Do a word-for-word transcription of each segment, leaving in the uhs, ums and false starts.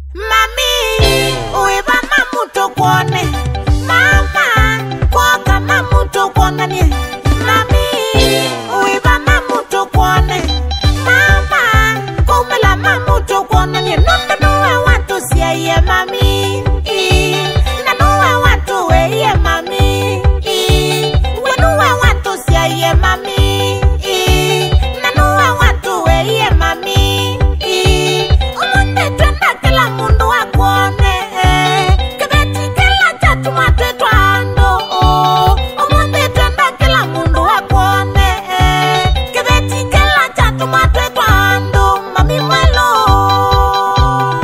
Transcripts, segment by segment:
Mami, uiba mamuto kuone. Mama, kwa mamuto kuone ni. Mami, uiba mamuto kuone. Mama, kumela mamuto kuone ni. Nono nuwe watu siya ye mami. Nanuwe watu we ye mami. Wenuwe watu siya ye mami. Nanuwe watu we ye mami. Umunde twenda kila mundu wa kuone. Kebeti kila chatu matwe ando. Umunde twenda kila mundu wa kuone. Kebeti kila chatu matwe ando. Mami mwelo.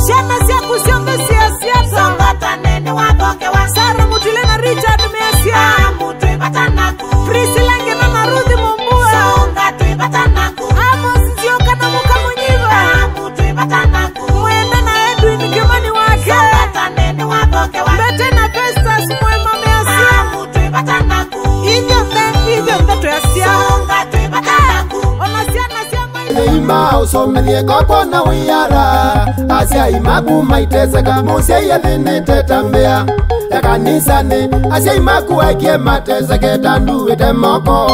Siana siya kusiombe siya siya Songata nene waboke wa Sara mutile na Richard mesia Mutu ibatanaku Priscilla ngena na Ruthi mumbua Songatu ibatanaku Amos nzioka na muka munyiva Mutu ibatanaku Mwenda na Edwin kimani wake Songata nene waboke wa Bete na Festus mwema mesia Mutu ibatanaku Iyo mbe, iyo mbe tuyasia Songatu ibatanaku Ona siana siya maile Ima usomelie koko na wiyara Asia imaku maiteseka Musia ya dhini tetambea Ya kanisani Asia imaku aikie mateseke Tandu ite moko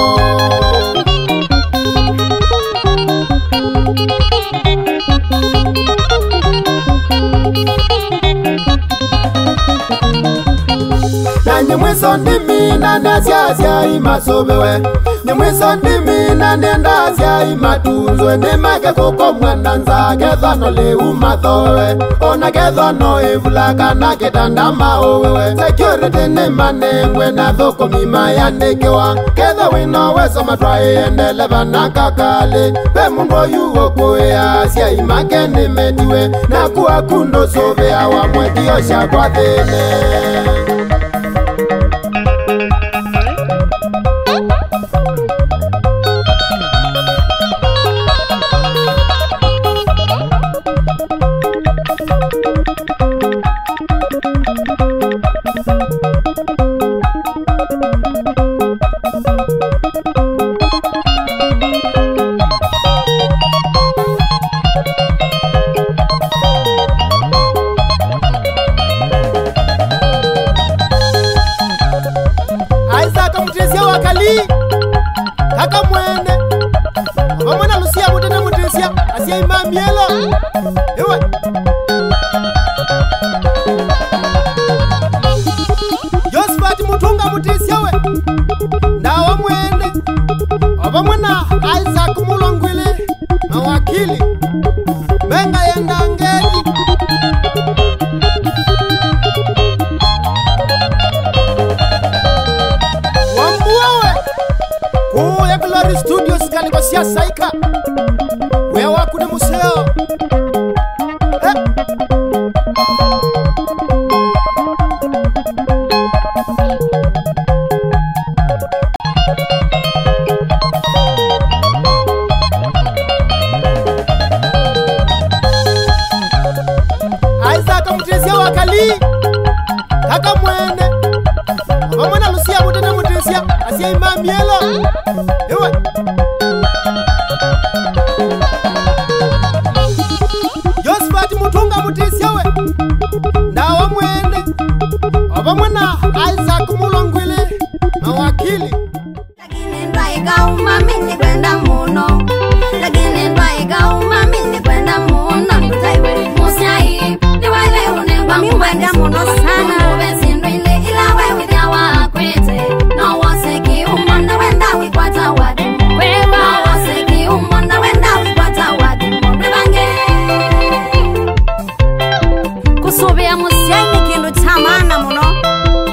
Nanye mwiso ndimi nane asia asia imasobewe Nye mwiso ndimi nane nda asia imatunzwe Nemake kuko mwananza Kethano le umathowe Ona kethano evulaka na kitanda maowewe Security ni manengwe na thoko mima ya nekewa Ketha wino weso matwae endeleva na kakale Pe mungo yuo kuea asia imake ni metiwe Na kuwa kundo sovea wa mwetiosha kwa thene Kaka mwene Wamwana Lucia mutene mutisia Asia ima mielo Ewe Josephat mutunga mutisia we Na wamwene Wamwana Isaac mulongwili Na wakili Menga yenda ngeli Studios kaniko siya saika Wea waku ni museo eh. Isaac mutisia wakali Kaka mwene Wamwana Lucia mutene mutisia Asia ima mielo Ewe Josephat mutunga mutisia we Na wamwene Wamwana Isaac mulongwili Na wakili Lakini ndwaiga umamini kwenda muno Lakini ndwaiga umamini kwenda muno Ndutaiwe musiai Niwele unegwa mwenda muno sana Ubesi ndwile ila wewe dhia wakwete Na waseki umonda wenda wikwata wadi Wewa Na waseki umonda wenda wikwata wadi Mwebange Kusubia musiai ni kindu chamana muno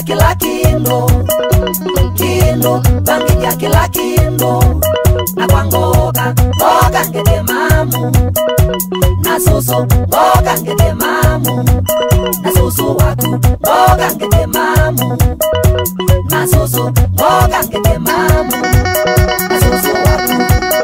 kila kindu kindu bangi ya kila kindu na kwangoka boga ngede mamu na susu boga ngede mamu na susu watu boga ngede mamu na susu boga ngede mamu na susu watu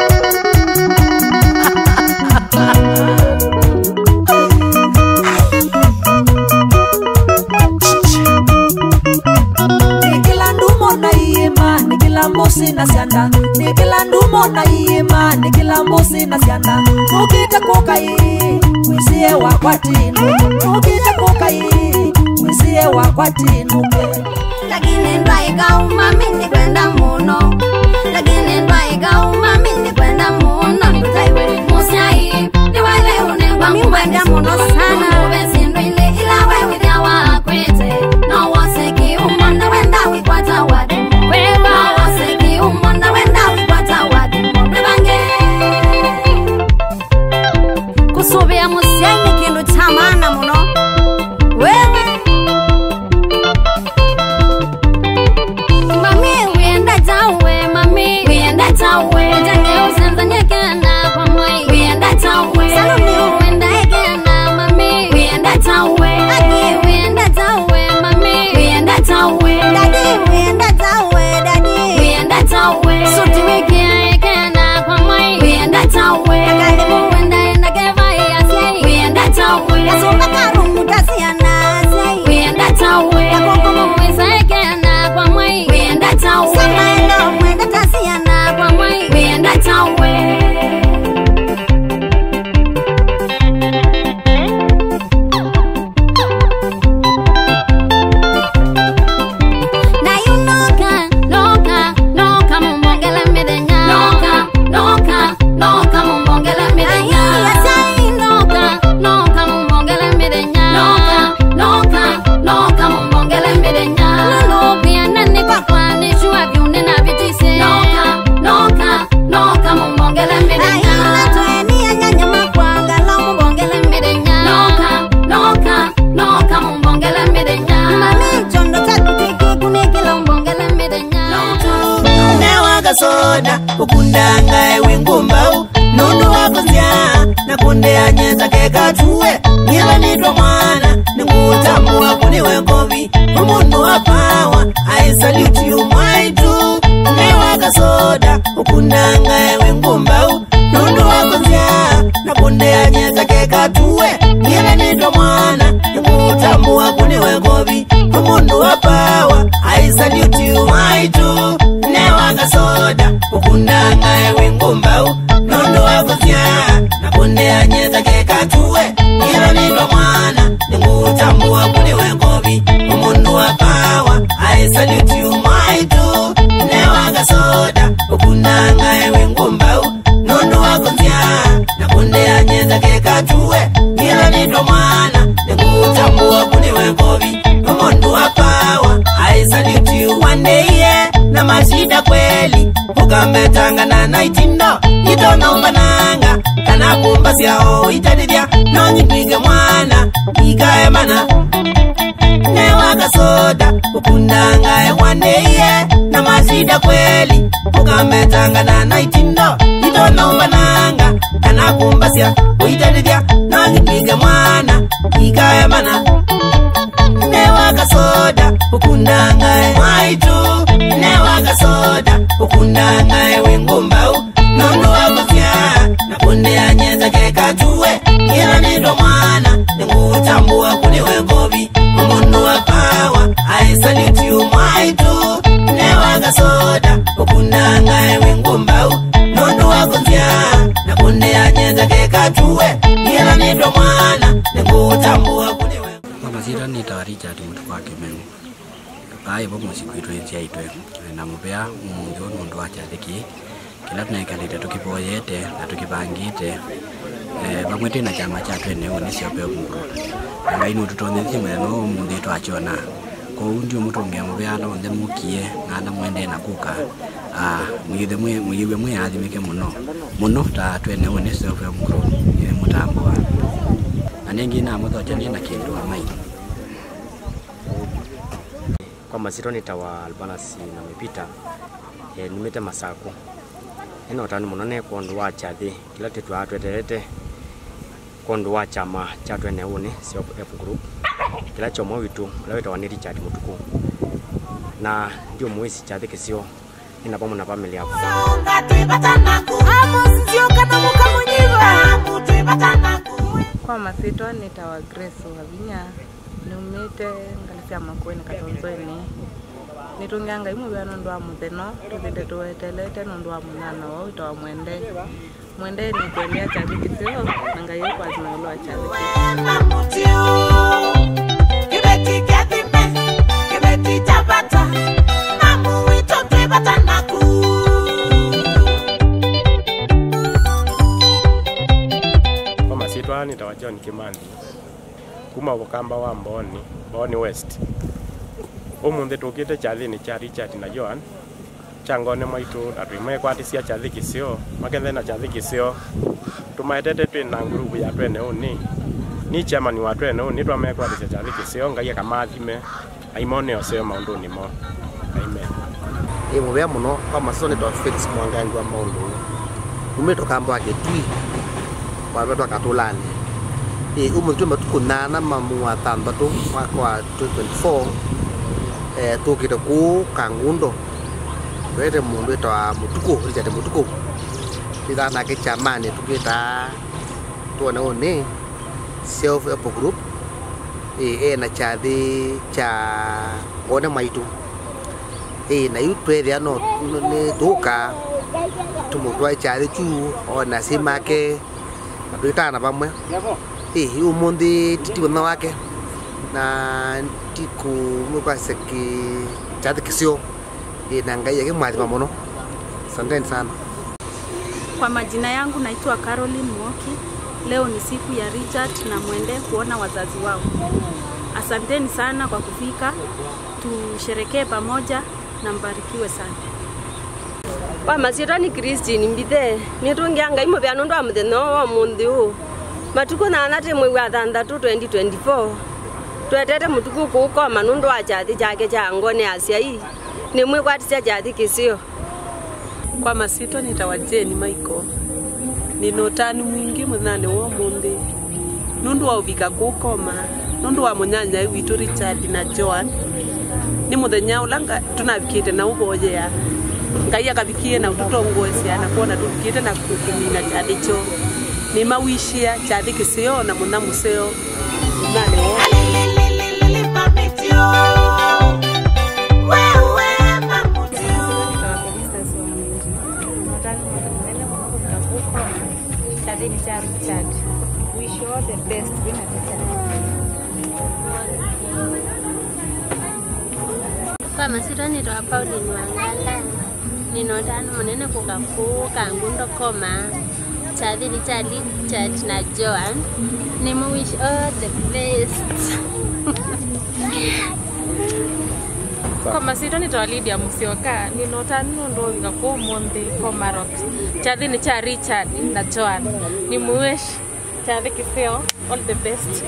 Mbosi na sianda nikila ndumo na yima nikila mbosi na sianda ukita kokai wisie wa kwatinu ukita kokai wisie wa kwatinu lakini ndaiga umami ni kwenda muno lakini ndaiga umami ni kwenda muno ndaiwe musiai ni wale unengwa mwenda muno sana ubesi ndwile ila wewe dia wakwete na waseki umanda wenda wikwata wadi wewa umona wenda wipata wadi mbebange kusubia musiani kindu chamana muno wewe mami wienda tawe mami wienda tawe jange usenza nyekena kwa moi wienda tawe saluni wienda ekena mami wienda tawe aki wienda tawe mami wienda tawe dadi wienda tawe dadi wienda tawe suti wiki ekena kwa moi wienda tawe akali muwenda enda keva ya sei wienda tawe asumba karumu tasiana sei wienda tawe akoko muweza ekena kwa moi wienda tawe sama enda mwenda tasiana kwa moi wienda tawe soda ukundanga ewe ngumbau nundu wakozya na kunde anyeza keka tuwe niba nitwa mwana nikutambua kuniwe kovi umundu wa power I salute you my true newaka soda ukundanga ewe ngumbau nundu wakozya na kunde anyeza keka tuwe niba nitwa mwana nikutambua kuniwe kovi umundu wa power I salute you my true newaka soda ukundanga ewe ngumbau nondo wakozya na kunde anyeza keka tuwe ila nitwa mwana nikutambua kuniwe kovi umundu wa power I salute you my true newaka soda ukundanga ewe ngumbau nondo wakozya na kunde anyeza keka tuwe ila nitwa mwana nikutambua kuniwe kovi umundu wa power I salute you one day yeah na mashida kweli ukametanga na naitindo itona umbananga kana kumba siao itadivya nonyi kwige mwana ikae mana newaka soda ukundanga ewandeye na mashida kweli ukametanga na naitindo itona umbananga kana kumba siao itadivya nonyi kwige mwana ikae mana newaka soda ukundanga waitu newaka soda ukundanga ewe ngumbau nondo wakozya na kunde anyeza keka tuwe ila nitwa mwana nikutambua kuniwe kovi umundu wa power I salute you waitu newaka soda ukundanga ewe ngumbau nondo wakozya na kunde anyeza keka tuwe ila nitwa mwana nikutambua kuniwe Mazira ni tawaricha ati mtu kwa kimengu Kai bomo siku ito enzia ito na mupea mungu mundu wacha dhiki Kila tunaekalita tukipoyete na tukipangite Bamwete na chama cha tuene unisio peo mungu Nga inu tutonezi mweno mungu ito achona Kwa undi umutungia mupea na onde mukie na anda mwende na kuka Mwiwe mwe adhimike muno Muno ta tuene unisio peo mungu Mutambua Anengi na mutho chani na kindu wa mai Kwa masito nitawa albanasi na mipita e, nimete Machakos eno tani munone kondo wa chathi kila tetu atweterete kondo wa chama cha twene uni sio F group kila chomo witu laweta waniri chati mutuku na ndio mwezi chathi kisio ina pamoja na family yako kwa masito nitawa Grace wabinya numite ngalifya makweni katonzweni nitunganga imu byano ndo amutheno tuthinde tuwetelete ndo wa munana wa wito wa mwende mwende ni kwendea chathi kisio nanga yo kwa zina lo chathi kibeti kathime kibeti tabata mamu wito twibata naku kwa masito nitawa Joan Kimandi kuma wakamba wa Mboni Mboni West omunde tokete chathi ni cha Richard na Joan changone maitu atwime kwatisia chathi kisio makethe na chathi kisio tumaetete twina group ya twene uni ni chairman wa twene uni twame kwatisia chathi kisio ngai kamathime aimone oseo maundu ni mo amen e mubya muno kwa masone to Felix Mwangangi wa maundu umeto kamba aketui kwa watu akatulani e umuntu matuko nana mamu atandatu kwa twenty twenty-four eh tukita ku Kangundo wete mundu etwa mutuko rijate mutuko ida na ke chamane tukita tuone one self help group e na chathi cha one maitu e na yutwe dia no ne tuka tumutwa chathi chu ona simake atwitana pamwe eh umundi titiwana wake na tiku mupaseki chathi kisio na ngai yake mwathima muno. Asanteni sana. Kwa majina yangu naitwa Caroline Mwoki. Leo ni siku ya Richard na mwende kuona wazazi wao. Asanteni sana kwa kufika. Tusherekee pamoja na mbarikiwe sana. Kwa masito ni Christine mbithe nitungianga imo bya ndo amutheno wa mundi u matuko na anate mwe wa thandatu twenty twenty-four twetete mutuku kuko manundu wa chathi chake cha ngone asiai ni mwe kwatisia chathi kisio. Kwa masito nitawajeni Michael ninotani mwingi munane wo mundi nundu wa ubika kukoma nundu wa munyanya witu Richard na Joan ni muthenya ulanga tunabikite na uboje ya ngai akabikie na ututongosia na kuona tubikite na kukumina chathi cho ni mawishia chathi kisio na muna museo nane wo Richard. Wish you all the best winner Richard. Kwa masito ni toa Pauline Wangala ninotano munene kukaku Kangundo koma chathi Richard Richard na Joan ni mu wish all the best. Kwa masito ni toa Lydia Musioka ninotano ndo wikaku monde komarock chathi ni cha Richard na Joan ni muwish chathi kisio all the best.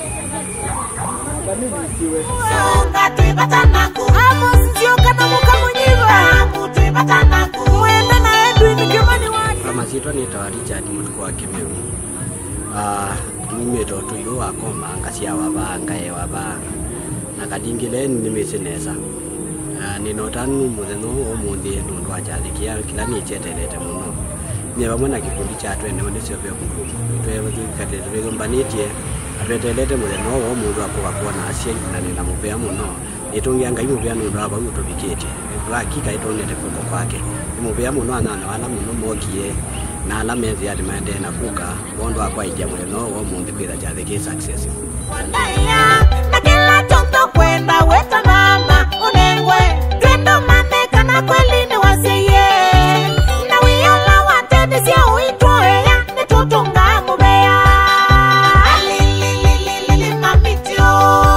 Kwa masito ni toa Richard mutuku wa Kimeu ah mimi to tuyo akoma ngasia waba ngaye waba na kadingile ni meseneza ninotanu mutheno omuthi nundu wa chathi kia kila ni chetelete muno ni bamwe na kikundi cha twene one sio byo kuku twewe tukate twegombanetie abetelete mutheno wo mundu akoka kuona asie na nina mubea muno itungia ngai mubea nundu aba utobikete hakika itonete kuko kwake mubea muno anana wala muno mokie na ala mezi ya demande na kuka bondo akwa ija mutheno wo mundu kwira chathi ki success na kila tonto kwenda weta mama unengwe twendo mane kana kweli ni wasiye na wiyala watende sia uitwa ya nitutunga mubea alilililili mamitio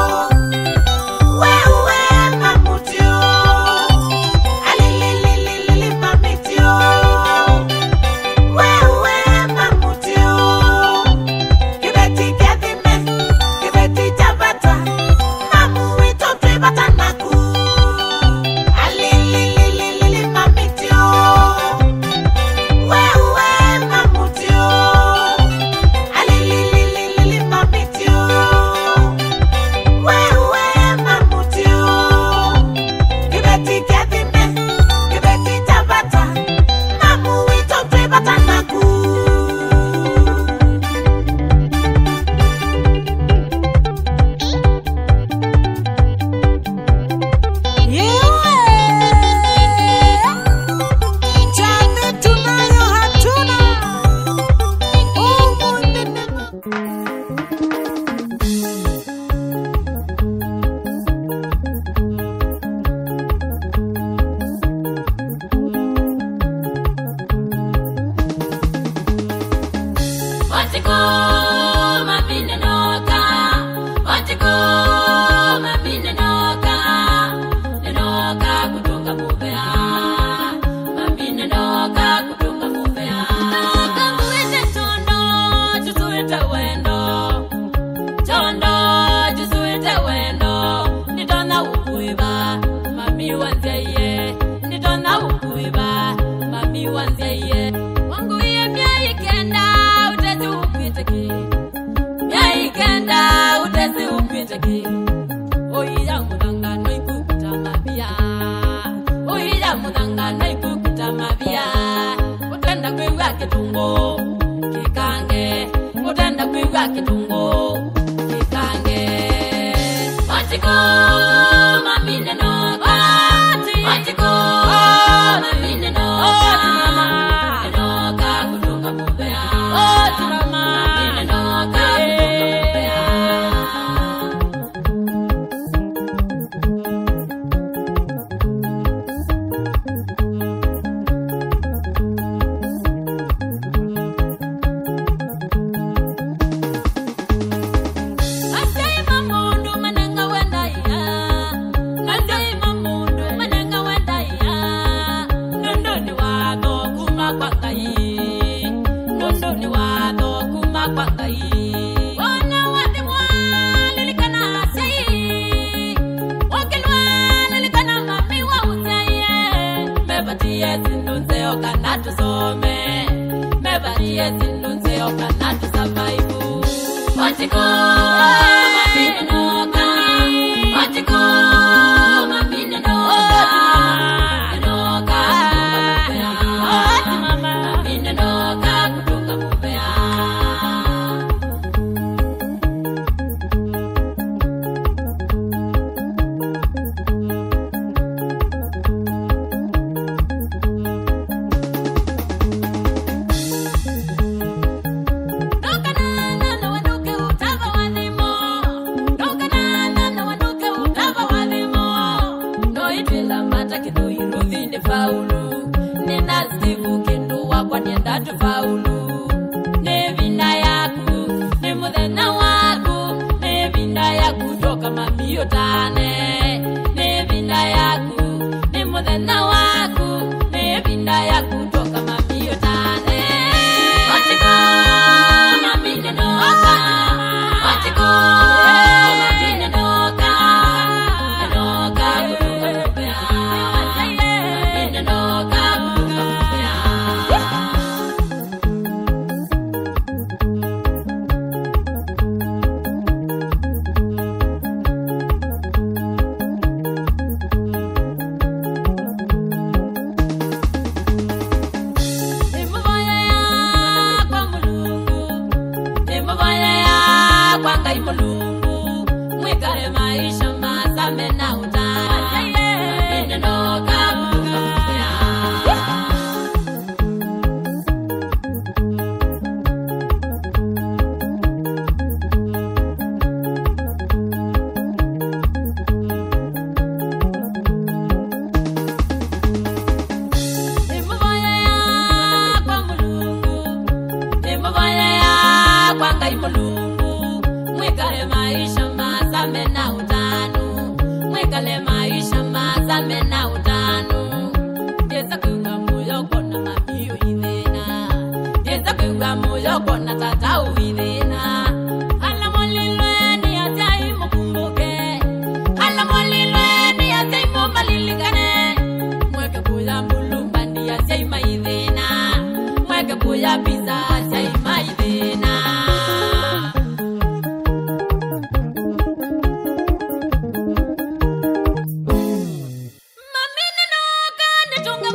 wewe mamutio alilililili mamitio wewe mamutio kibeti kathime kibeti tabata mamu wito kitungo kikange mutenda kuigwa kitungo kikange Machiko mamine no kati Machiko mamine no kati no ka kutunga mubea oti mama mamine no ka Machiko, mamine no ka, Machiko, mamine no ka, no ka, mamine no ka kutunga mubea. Faulu nina sivu kindu wakwa nienda tufaulu nevinda yaku ni muthenya waku nevinda yaku toka mamio tane nevinda yaku ni muthenya waku nevinda yaku toka mamio tane Machiko mamine noka Machiko mamine noka noka kutunga mubea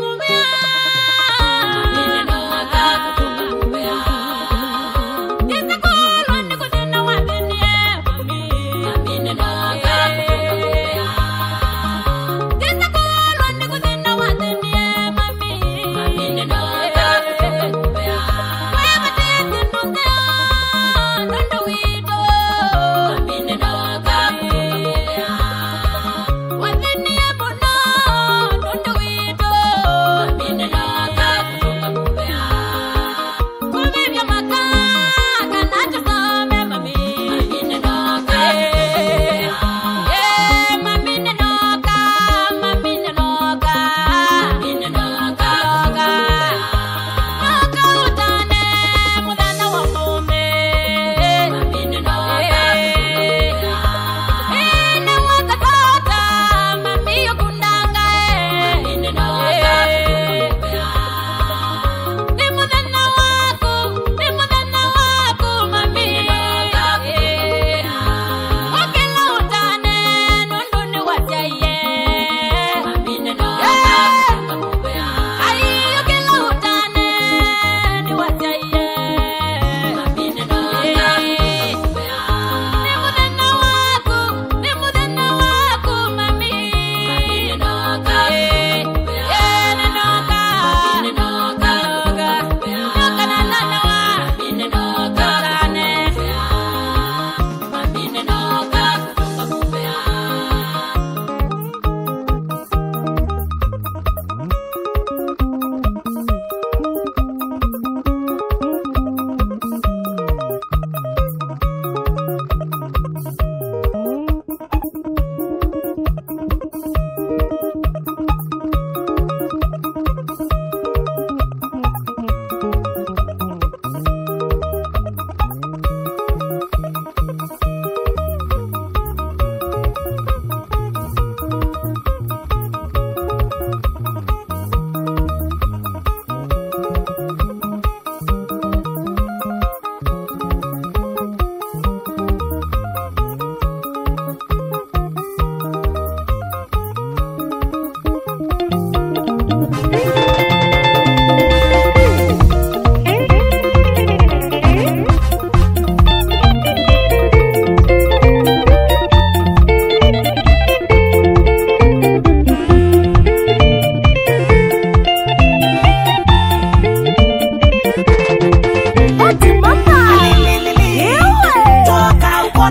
Yes,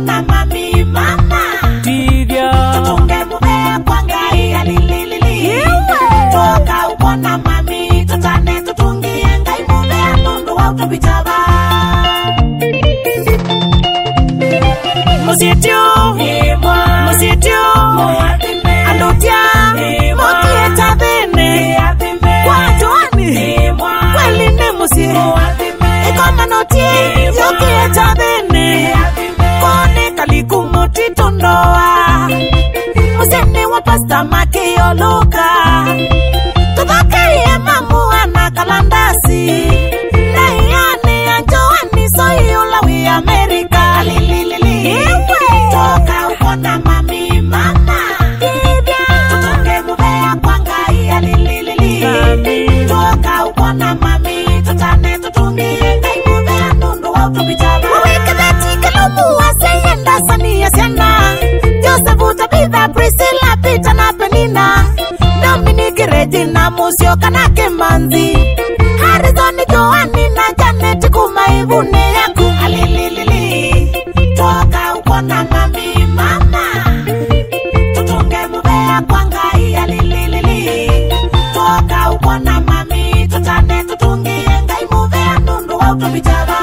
ukona mami mama Divya tutunge mubea kwa ngai alililili toka ukona mami tutane tutungie ngai mubea nundu wa utubitaba Musitio Musitio Andotia Mokieta bene Kwa Joani Kweli ne musi Ikoma notie Yokieta bene Kone kalikumoti tundoa Musene wa pasta makio luka Tubakaiye mamua na kalandasi Nayane ya Joani soyo lawi Amerika Alililili Toka ukona mami mama Tutunge mubea kwa ngai alililili Toka ukona mami tutane tutungie ngai mubea nundu wa utubitaba Waweke dhati kalumu wa seyenda sani ya siana Joseph utabitha Priscilla Peter na Penina Dominic Regina Musio kanake manzi Harrison Joani na Janet kumaibune yaku alililili Toka ukona mami mama Tutunge mubea kwa ngai alililili Toka ukona mami tutane tutungie ngai mubea nundu wa utubitaba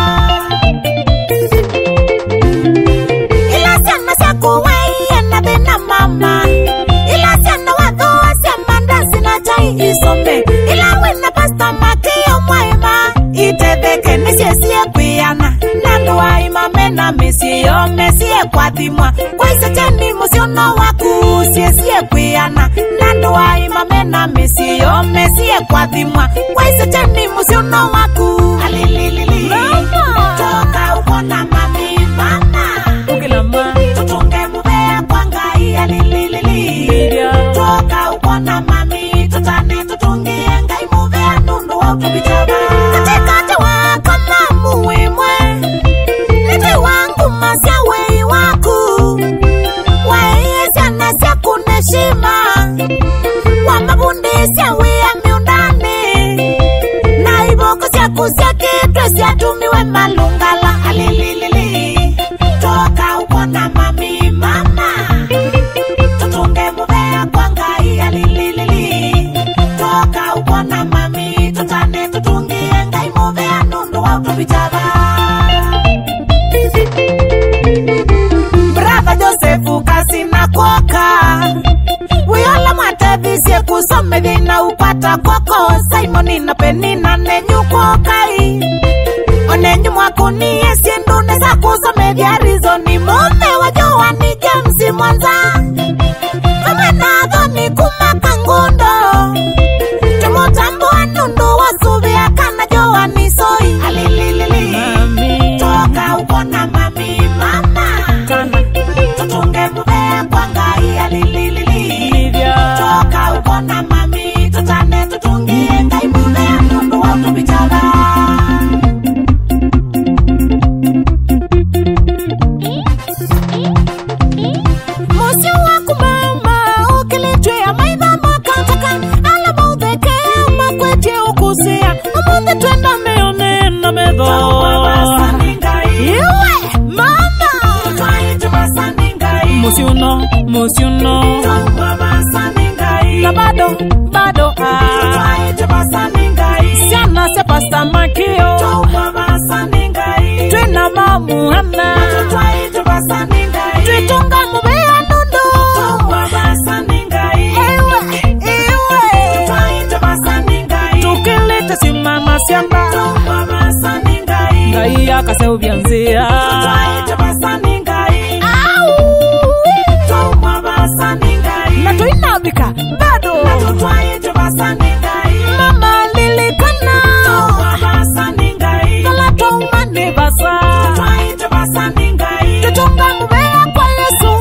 Ila sana sakuwai na bena mama Ila sana wadhoa sema ndasi na chai isome Ila wena pasta makio mwaima Itebeke nisiesie kuyana Nandua imame na misio mesie kwa dhimwa Kwa isa cheni musiono waku Siesie kuyana Nandua imame na misio mesie kwa dhimwa Kwa isa cheni musiono waku Alililili Toka ukona mami mama Ukilama Tutunge mubea kwa ngai alililili Toka ukona mami tutane tutungie ngai mubea nundu wa utubitaba Katikati wako mamu wimwe Niti wangu masya wei waku Wei sana sya kuneshima Wambabundisya wea miundani Na iboko sya kusya kitwe sya tumiwe malungala alililili Toka ukona mami mama Tutunge mubea kwa ngai alililili Toka ukona mami tutane tutungie ngai mubea nundu wa utubitaba Brother Joseph kasi na koka Wiola mwatavisye kusome vina upata koko Simoni na Penina nenyu kokai Onenyu mwakuniye siendune za kusome vya rizoni Mume wa Joani James Mwanza Kama nadho ni kuma Kangundo Tumutambo anundu wasubia kana Joani soi Alililili Toka ukona mami mama Tutunge mubea kwa ngai alililili Toka ukona mami tutane tutungie ngai mubea nundu wa utubitaba Musi waku mama ukilitwe ya maitha makataka Ala mautheke makwetie ukusia Amuthe twenda meone na medho Iwe mama Musi uno, musi uno Na bado, bado Siana se pasta makio Twena mamu hana Twitunga mubea nundu Ewe, ewe Tukilete simama siamba Ngai akase ubianzia Na tuinabika bado Mama lilikana Kala tuumane basa Tutunga mubea kwa Yesu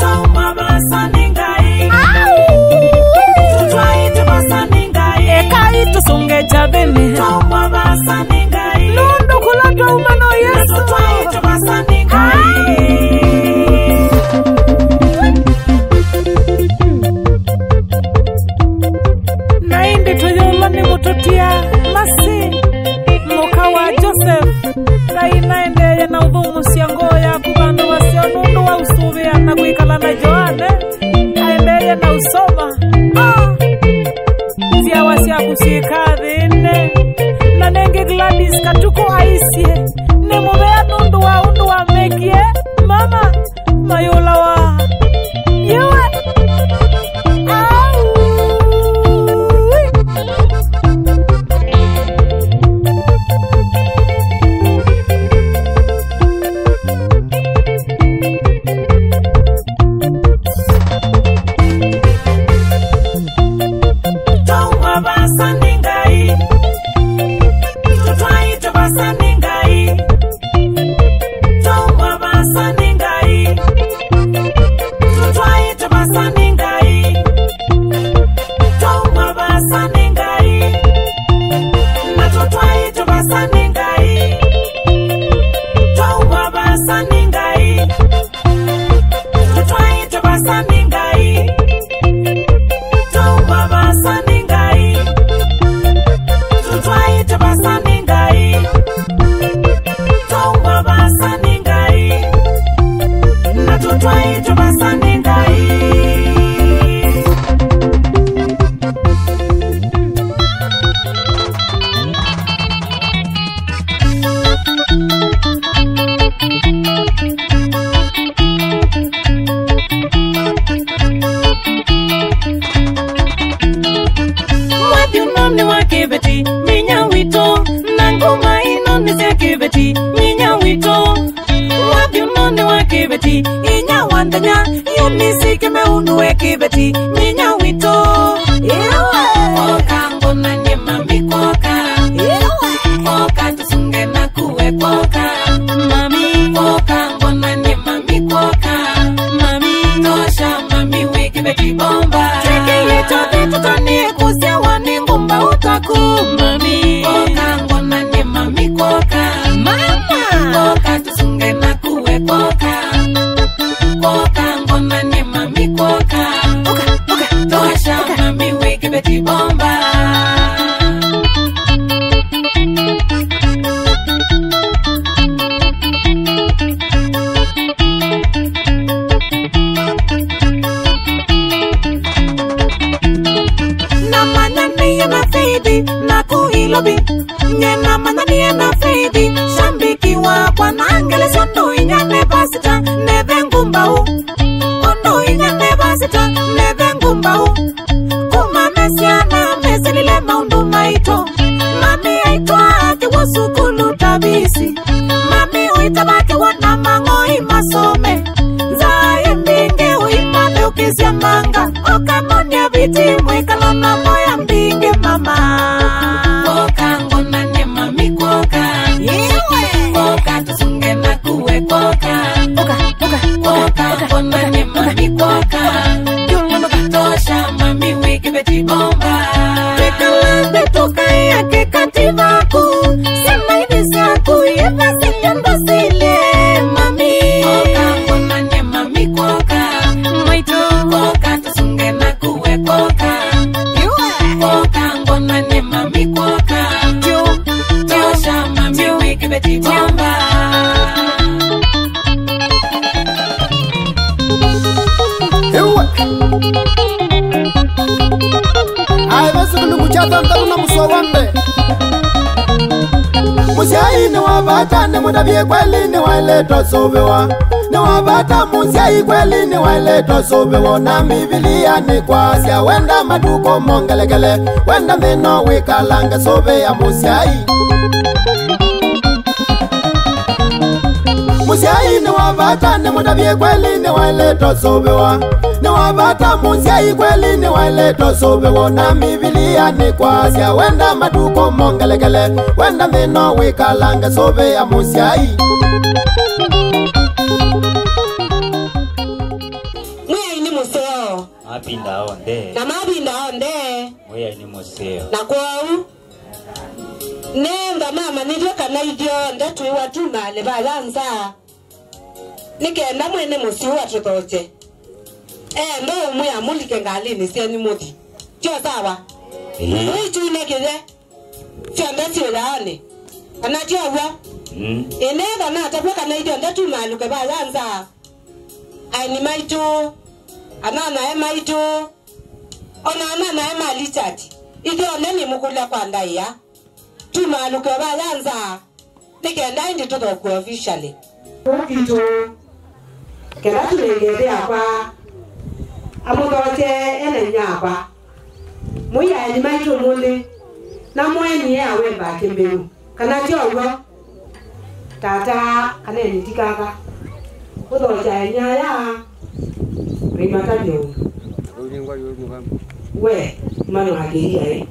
Eka itu sunge chabini Nundu kula tuumano Yesu Naindi tuyo twaitwa basani ngai Mwavyunoni wa kibeti minya wito nanguma inoni sia kibeti minya wito Mwavyunoni wa kibeti inya wandanya yunisike meunue kibeti minya wito Ewe Koka ngona nyema mikoka Ewe Koka tusunge na kuwe koka Mami Koka ngona nyema mikoka Mami Tosha mami wiki beti bomba Triki yeto vitu tanie kusia wani ngumba utaku Mami Koka ngona nyema mikoka Mama Koka tusunge na kuwe koka Koka ngona nyema mikoka Oka, oka, tosha oka. Mami wiki beti bomba na feidi na kuilobi nyena manani na feidi shambiki wa kwa nangele sondo inyane basita neve ngumbau ondo inyane basita neve ngumbau kuma mesiana meselile maundu maito mami aitwa ake wasukulu tabisi mami uitabake wana mangoi masome zae mbinge uimane ukizia manga okamonia viti mwikalona moya mbinge mama Koka ngona nyema mikoka Yewe Koka tusunge na kuwe koka Oka, oka, Koka ngona nyema mikoka Tosha mami wiki beti bomba Tekalande toka yake kativaku Sema hivi siaku yeva sinyando sile Mami Koka ngona nyema mikoka Mwaito Koka tusunge na kuwe koka Koka ngona nyema mikoka Tosha mami wiki beti bomba Ewe Aiwesu kunu kuchata mtakuna musowambe Musiai ni wabata ni mudabie kweli ni waileto sobewa Ni wabata musiai kweli ni waileto sobewa Na mibilia ni kwasia wenda maduko mongelegele Wenda mino wikalange sobe ya musiai Musiai ni wabata ni mudabie kweli ni waileto sobewa Ni wabata musiai kweli ni waileto sobewa Na mibilia ni kwasia wenda maduko mongelegele Wenda mino wikalange sobe ya musiai Mwea ini museo Mabinda onde Na mabinda onde Mwea ini museo Na kwau Nenda mama nilioka na idio ndetu iwa tuma leba lanza Nikenda mwene musiwa tutoche Eh ndo umwea mulike ngalini siya ni mudi Chio sawa Mwei chune kide Fia mbesi ulaone Anajia uwa Inenda na tapuka na idio ndetu maluke ba lanza Ai ni maitu Anana e maitu Ona anana e malichati Idio neni mukula kwa ndai ya Tuma luke ba lanza Nikenda indi toto kwa officially Ukito Kera tulengede hapa Amudote ene nyapa Muya ni maitu mule Na mweni ya wemba kembeu Kana jogo Tata kane ni tikaka Udote nyaya Rimata jogo We manu hakiria eh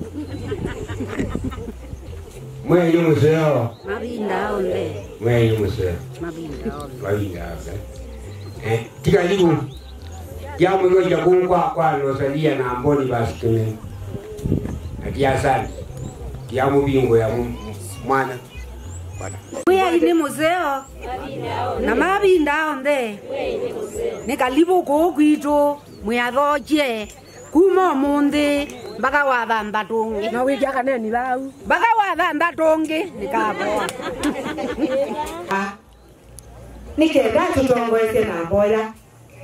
Mwene museo Mabinda onde Mwene museo Mabinda onde Mabinda onde Eh, tika libu Ya mwenye jakungu kwa kwa nosalia na amboni basi kime Atia sani Ya mubingo ya mwana Mwea ini museo Na mabinda onde Nikalibu kukwito Mwea doje Kumo munde Baka wabamba tonge Na wiki akane ni lau Baka wabamba tonge Nikaboa nikenda tutongoese na boya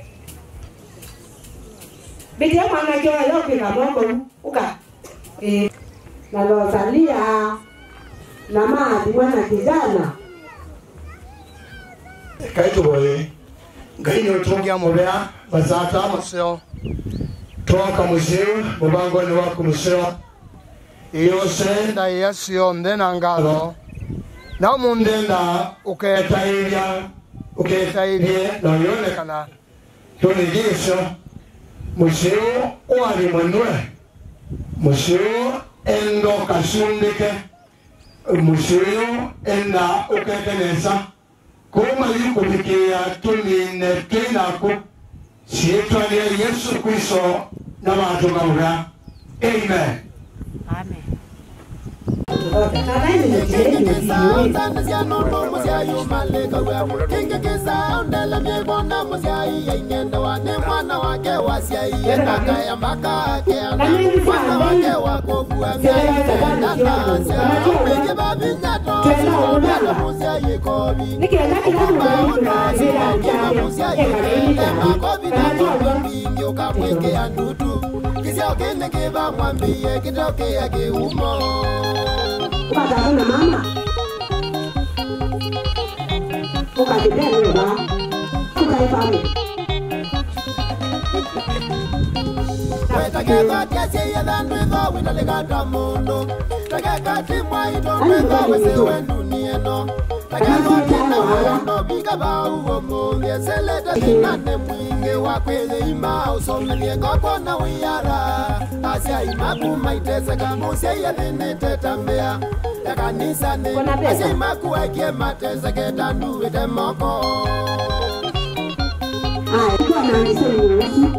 bidia mwana joa yopi na moko uka e na losalia na maadi mwana kijana kaito boye ngaini utungia mobea bazata museo toka museo mubango ni wako museo iyo senda yasio ndena ngalo na mundenda uketaibya uketaibye no yonekana tonigisho museo wali mwanwe museo endo kasundike museo enda ukekenesa kuma yukumikia tunine twinako sietwalia Yesu Kristo na watu maura. Amen. Amen. Padahal mama. Bukan kita ni ba. Bukan pami. Wetageza kiasi ya dhandu idho witalegata mundo. Tagaka timwa idho mwedho wesewe dunieno. Tagaka tina waondo bika ba uwo munge. Seleta tinane mwinge wakwele ima usomelie ngoko na wiyara. Asia imaku maiteseka musia ya dini tetambea. Ya kanisa ni asia imaku ekie mateseke tandu wite moko. Ah, itu analisa ni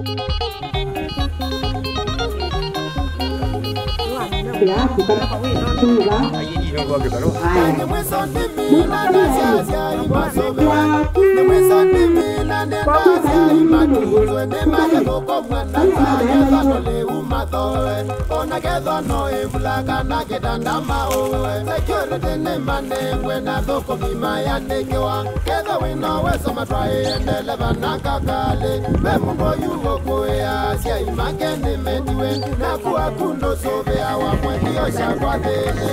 ya bukan tu ba ni mweso ndimi na nasia imasobewa ni mweso ndimi na nasia imatunzwe ni maja koko mwana nzake le umatowe ona kedo no evulaka na ketanda maowe security ni manengwe na dhoko mimaya nekewa kedo wino weso matwae endele banaka kale memungo yugo kuya sia imake ni mediwe na kuwa kundo sobe awa mwendio shakwa dene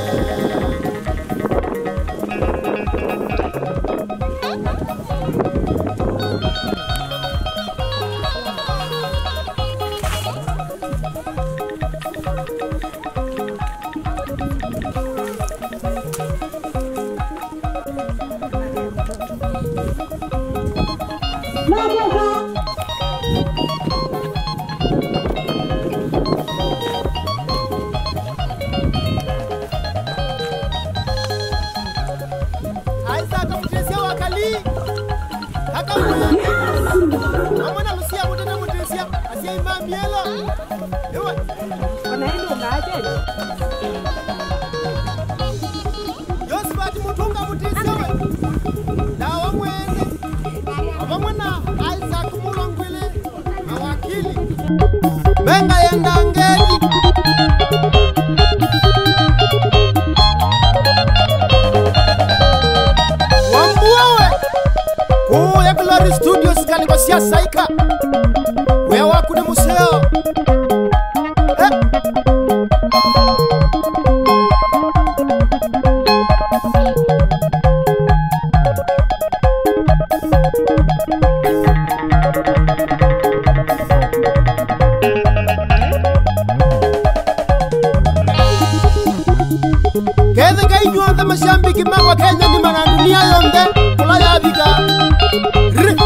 Venga yenda ngeni Wambuwe Kuya Glory Studios kalikosia saika Wewa kune museo Eh Keze kai nyuanza mashambiki mawa Kenya ni mana dunia yonde Kula ya vika Rrrr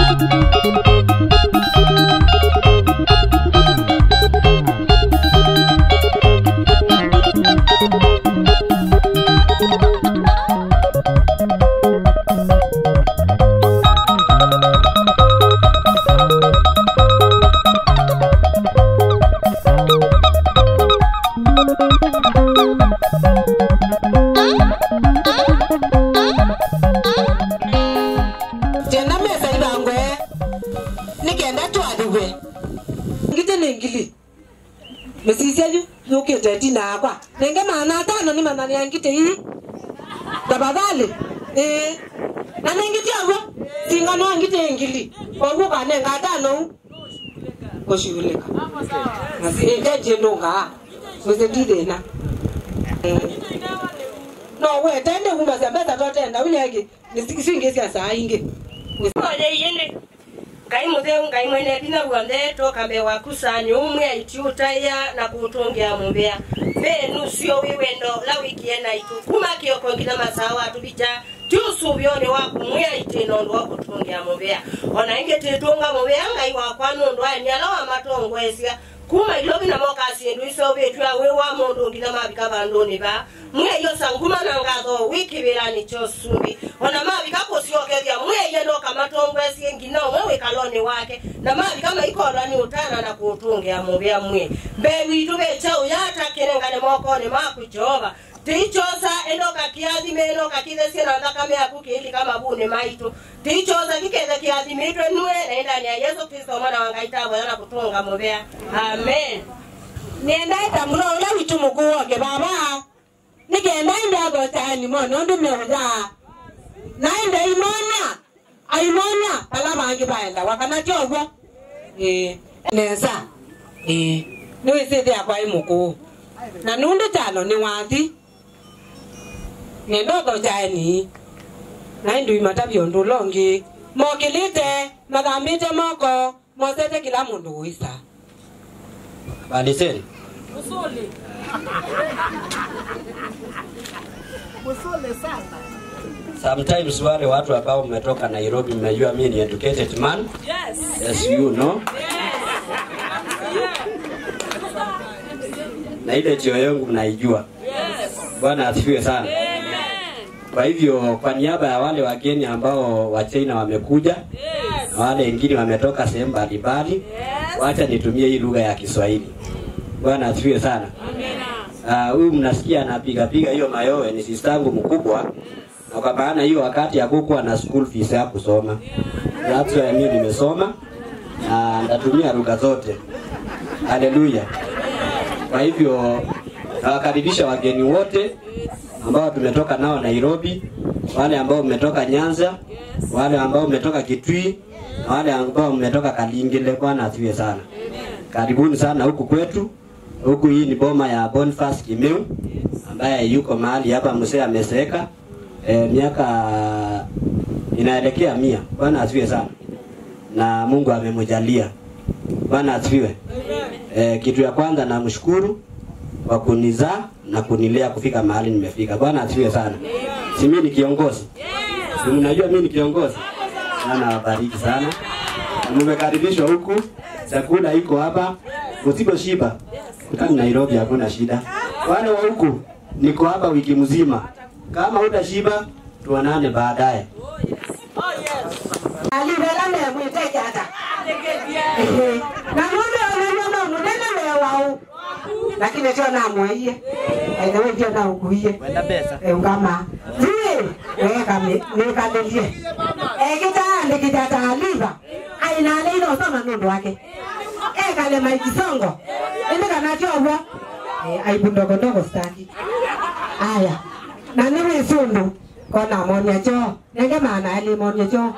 Kwa nenge maana tano ni manani yangite hii tabadhali eh na nengiti hapo singa no ngite ngili wangu kane ngata no koshuleka ngasi eje ndonga wese didena no we tende kumba zambeza totenda unyeke nisingesi asainge Oye yene Kai muze ngai mwene bina wande to kambe wakusanyo umwe itiuta ya na kutongia mumbea benu sio wiwendo la wikienda itu kuma kioko ngina masawa tubija tusu byone wako mwe iteno ndo wako kutongia mumbea ona inge tetonga mumbea ngai wakwano ndo anyala wa matongo esia kuma ilobi na moka sindu iso betwa we wa mondo ngina mabika bandoni ba mwe yo sanguma na ngazo wiki birani chosubi ona mabika ko siokedia mwe yendo kama tongo esie ngina wewe kaloni wake na mabika kama iko rani utana na kutungia mubya mwe bewi tube chao yata kenengane moko ni maku Jehova tichoza enoka kiazi meno kakize sina ndaka me akukili kama bune maito tichoza kikeze kiazi mitwe nwe naenda ni Yesu Kristo mwana wangaita bwana kutunga mubya amen nenda itamulo ula witu mukuwa ke baba nigenda inda gotani mono ndu meja naenda imona aimona pala bangi baenda wakana chogo eh neza eh niwe sede akwa imuku na nundu tano ni wathi nendo gotani naindu imatabio ndulongi mokilite madambite moko mosete kila mundu uisa Baliseni. Musole. Musole sana. Sometimes wale watu ambao mmetoka Nairobi mnajua mimi ni educated man. Yes. Yes, you know. Yes. Na ile cheo yangu mnaijua. Yes. Bwana asifiwe sana. Amen. Kwa hivyo kwa niaba ya wale wageni ambao wa China wamekuja, yes, na wale wengine wametoka sehemu mbalimbali, yes, wacha nitumie hii lugha ya Kiswahili. Bwana asifiwe sana. Amina. Ah, huyu mnasikia anapiga piga hiyo mayowe ni sistangu mkubwa. Na kwa maana hiyo wakati hakukuwa na school fees ya kusoma. That's why mimi nimesoma na ndatumia lugha zote. Haleluya. Kwa hivyo nawakaribisha wageni wote ambao tumetoka nao Nairobi, wale ambao mmetoka Nyanza, wale ambao mmetoka Kitui, na wale ambao mmetoka Kalingile. Bwana asifiwe sana. Karibuni sana huku kwetu. Huku hii ni boma ya Boniface Kimeu ambaye yuko mahali hapa mzee ameseeka e, miaka inaelekea mia. Bwana asifiwe sana. Na Mungu amemjalia. Bwana asifiwe. E, kitu ya kwanza namshukuru kwa kunizaa na kunilea kufika mahali nimefika. Bwana asifiwe sana. Si mimi ni kiongozi. Si mnajua mimi ni kiongozi. Bwana wabariki sana. Mmekaribishwa huku. Chakula iko hapa. Usipo shiba. Kutani Nairobi hakuna shida. Wale wa huku niko hapa wiki mzima. Kama utashiba tuonane baadaye. Alibela me mwiteke hata. Na mume ananyama mudele wao. Lakini sio na mwaie. Aina wewe ndio na ukuie. Kwenda pesa. Eh ngama. Zile wewe kama nikadelie. Eh kita ndikitata aliva. Aina leo sana ndo wake. Eh kale maikisongo. Ende kana chobo. Eh aibundo ndogo staki. Aya. Na niwe sundu kona monya cho. Nenge maana ali monya cho.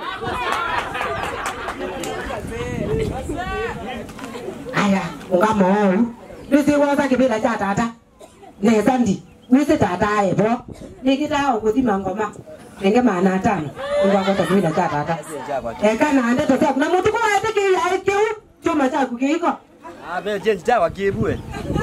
Aya, ngama huu. Nisi waza kibila cha tata. Ne zandi. Nisi tata ebo. Nikita ukuthima ngoma. Nenge maana tano. Ngwa kwa kibila cha tata. Eka na ande tosia kuna mtu kwa ate ki ya kiu. Choma cha kukiko. Ah, be jenji jawa kibue.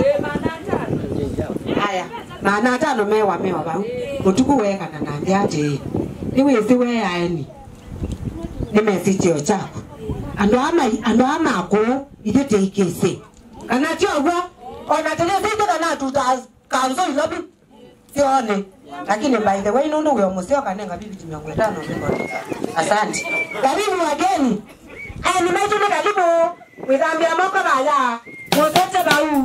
Aya, maana tano mewa mewa ba. Mutuku weka na nandi ate. Niwe siwe ya eni. Nimesi chio chako. Ando ama ando ama ko idete ikese. Kana chogo ona tele sito kana tuta kanzo ilobi. Sione. Lakini by the way nundu huyo musio kanenga bibi timyangu tano niko. Asante. Karibu wageni. Aya ni macho ni karibu. Wizambia moko baya. Motete bau.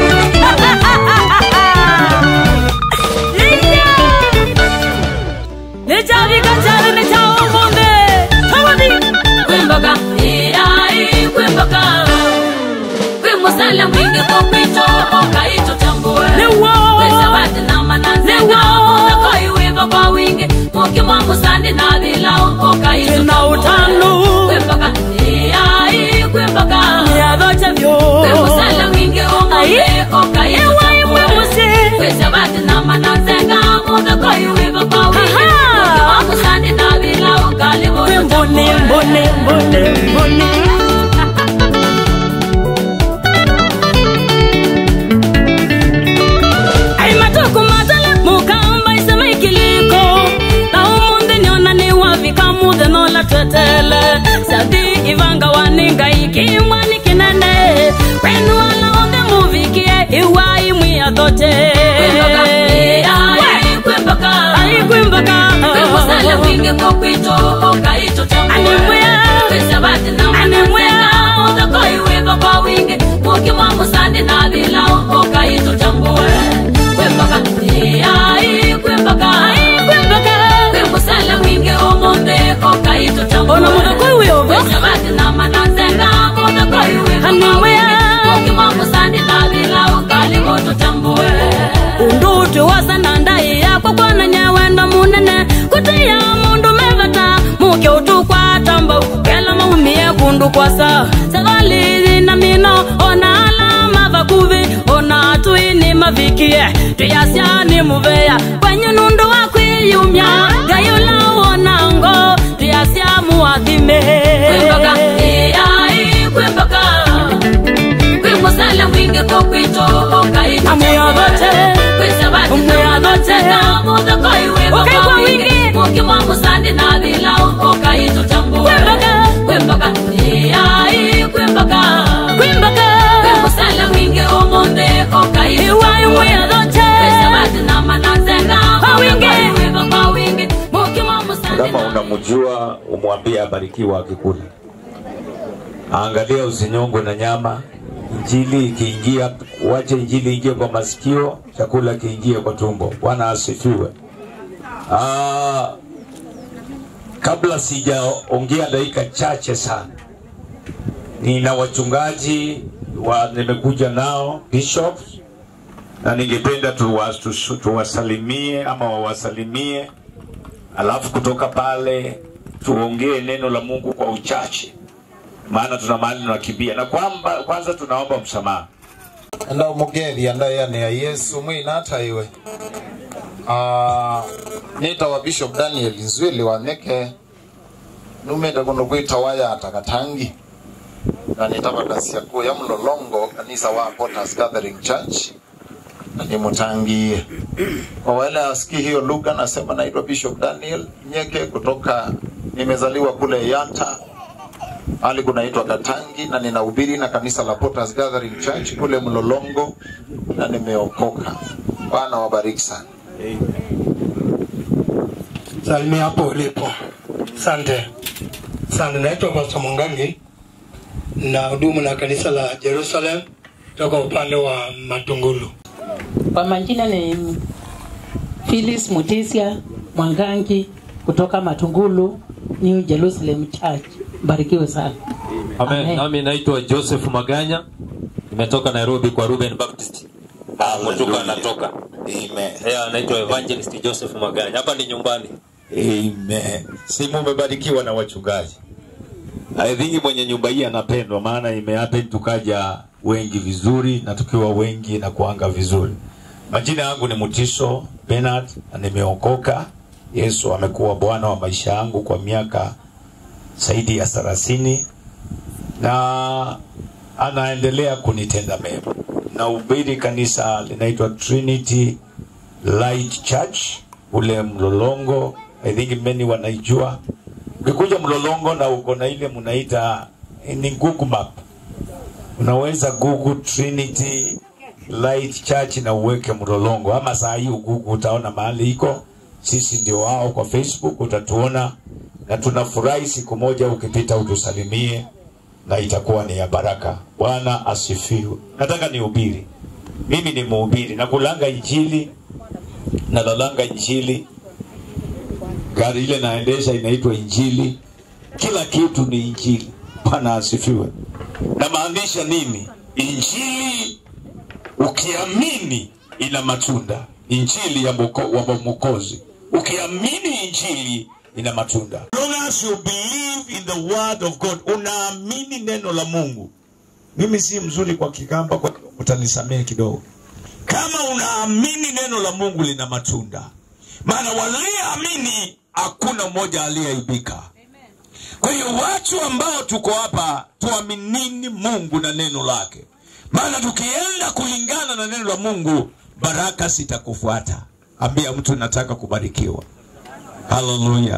Nejavi kanjari mechao monde. Tawadi. Kwemboka. Ai kwemboka. Kwemusala mwingi kopito okaito tambue. Newo. Kwesa wate na mananze. Newo. Nakoi wivo kwa wingi. Muki mwangu sani. musandi na bila ukoka ito na utanu kwembaka ai kwembaka ya docha vyo musala wingi ombe oka ito ewa musi kwesabati na mananzenga muda kwa yuwe kwa wingi musandi na bila ukali mbone mbone mbone mbone tetele sadi ivanga waninga ikimwani kinene kwenu wala onde muvikie iwai mwiya dote kwembaka ai kwembaka kwembaka winge kokwito okaito tamu anemwea kwesabati na anemwea onda koi weva kwa winge muki mwangu sandi na bila okaito tamu kwembaka ai kwembaka ai kwembaka kwembusala winge omonde okaito tamu ona muda koi weogo kwesabati na mananzenga onda koi weva anemwea muki mwangu sandi na bila okali koto tamu undutu wasana ndai yako kwa na nyawenda munene kutia mundu mevata muke utukwa tamba kela maumie kundu kwa saa savali na mino ona alama vakuvi ona tuini mavikie tuyasiani muveya kwenye nundu wakwiyumya gayula onango tuyasia muadhime kwembaka ai kwembaka kwembosala mwinge kokwito okaito amuyadote kwesabati na muda koi wewa kwa wingi muki mwangu sandi na bila okaito tamu kwembaka kwembaka ai kwembaka kwembaka kwembosala mwinge omonde okaito iwayo muyadote kwesabati na mananzenga kwa wingi wewa kwa wingi muki mwangu sandi kama unamjua umwambie abarikiwa akikula angalia usinyongwe na nyama injili ikiingia wache injili ingie kwa masikio chakula kiingie kwa tumbo Bwana asifiwe ah kabla sijaongea dakika chache sana nina wachungaji wa nimekuja nao bishops na ningependa tuwasalimie ama wawasalimie alafu kutoka pale tuongee neno la Mungu kwa uchache maana tuna mahali tunakimbia na kwamba kwanza tunaomba msamaha anda umugethi anda yani ya Yesu mwina hata iwe ah nita wa Bishop Daniel Nzwili wa neke numenda kono kwita waya atakatangi na nitabadasi yako ya mlolongo kanisa wa Porters Gathering Church na nimutangie kwa wale asiki hiyo lugha nasema naitwa Bishop Daniel Nyeke kutoka nimezaliwa kule Yanta ali kunaitwa Katangi na ninahubiri na kanisa la Porters Gathering Church kule Mlolongo na nimeokoka. Bwana wabariki sana. Salimia hapo ulipo. Asante. Asante, naitwa Pastor Mwangangi na hudumu na kanisa la Jerusalem kutoka upande wa Matungulu. Kwa majina ni Phyllis Mutisia Mwangangi kutoka Matungulu New Jerusalem Church. Barikiwe sana. Amen. Amen. Nami naitwa Joseph Maganya. Nimetoka Nairobi kwa Ruben Baptist. Mtuka anatoka. Amen. Yeah, naitwa Evangelist Joseph Maganya. Hapa ni nyumbani. Amen. Simu umebarikiwa na wachungaji. I think mwenye nyumba hii anapendwa maana imehappen tukaja wengi vizuri na tukiwa wengi na kuanga vizuri. Majina yangu ni Mutisho Bernard na nimeokoka. Yesu amekuwa Bwana wa maisha yangu kwa miaka zaidi ya thelathini na anaendelea kunitenda mema. Na ubiri kanisa linaitwa Trinity Light Church ule Mlolongo. I think many wanaijua. Ukikuja Mlolongo na uko na ile mnaita ni Google Map. Unaweza Google Trinity Light Church na uweke Mlolongo ama saa hii Google utaona mahali iko. Sisi ndio wao kwa Facebook utatuona na tunafurahi siku moja ukipita utusalimie na itakuwa ni ya baraka. Bwana asifiwe. Nataka nihubiri. Mimi ni mhubiri na kulanga injili na lalanga injili. Gari ile naendesha inaitwa injili. Kila kitu ni injili. Bwana asifiwe. Na maanisha nini? Injili ukiamini ina matunda. Injili ya Mwokozi. Ukiamini injili ina matunda. As long as you believe in the word of God, unaamini neno la Mungu. Mimi si mzuri kwa Kikamba, kwa utanisamehe kidogo. Kama unaamini neno la Mungu lina matunda. Maana walioamini hakuna mmoja aliyeibika. Kwa hiyo watu ambao tuko hapa tuaminini Mungu na neno lake. Maana tukienda kulingana na neno la Mungu, baraka sitakufuata. Ambia mtu nataka kubarikiwa. Hallelujah.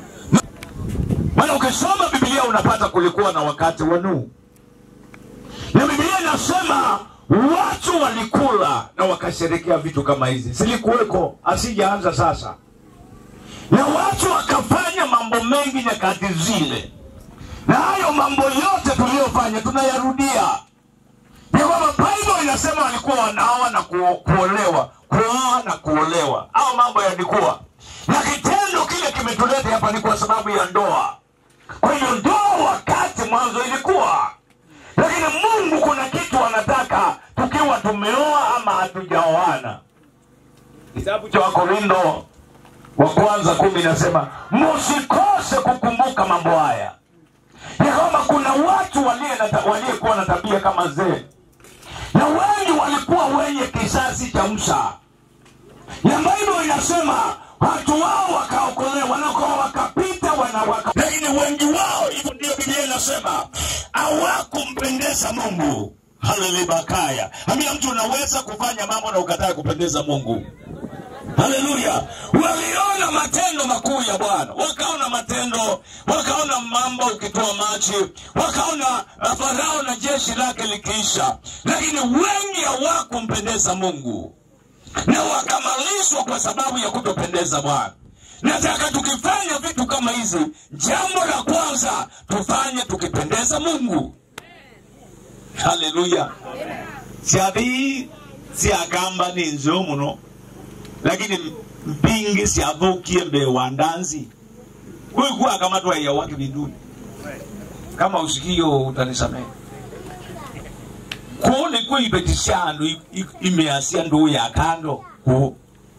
Maana ukisoma Biblia unapata kulikuwa na wakati wa Nuhu. Na Biblia inasema watu walikula na wakasherehekea vitu kama hizi. Silikuweko, asijaanza sasa. Na watu wakafanya mambo mengi nyakati zile. Na hayo mambo yote tuliyofanya tunayarudia. Ni kwamba Bible inasema walikuwa wanaoa na ku, kuolewa, kuoa na kuolewa. Hao mambo yalikuwa. Na kitendo kile kimetuleta hapa ni kwa sababu ya ndoa. Kwa hiyo ndoa wakati mwanzo ilikuwa. Lakini Mungu kuna kitu anataka tukiwa tumeoa ama hatujaoana. Kitabu cha Wakorintho wa kwanza kumi nasema msikose kukumbuka mambo haya. Ya kwamba kuna watu waliyekuwa na tabia kama zee. Na wengi walikuwa wenye kisasi cha Musa. Na Biblia inasema watu wao wakaokolewa na wakapita wanawaka. Lakini wengi wao, hivyo ndio Biblia inasema, hawakumpendeza Mungu. Haleluya. Hamia mtu unaweza kufanya mambo na ukataa kupendeza Mungu. Haleluya. Waliona matendo makuu ya Bwana. Wakaona matendo, wakaona mambo ukitoa maji, wakaona Farao na jeshi lake likiisha. Lakini wengi hawakumpendeza Mungu. Na wakamalizwa kwa sababu ya kutopendeza Bwana. Nataka tukifanya vitu kama hizi, jambo la kwanza tufanye tukipendeza Mungu. Haleluya. Siadhi siagamba ni nzomuno. Lakini mpingi siavukie mbe wandanzi. Kwa kuwa kama tu ya watu binduni. Kama usikio utanisamehe. Kuone kwa ipetishandu imeasia ndo ya kando. Kuo.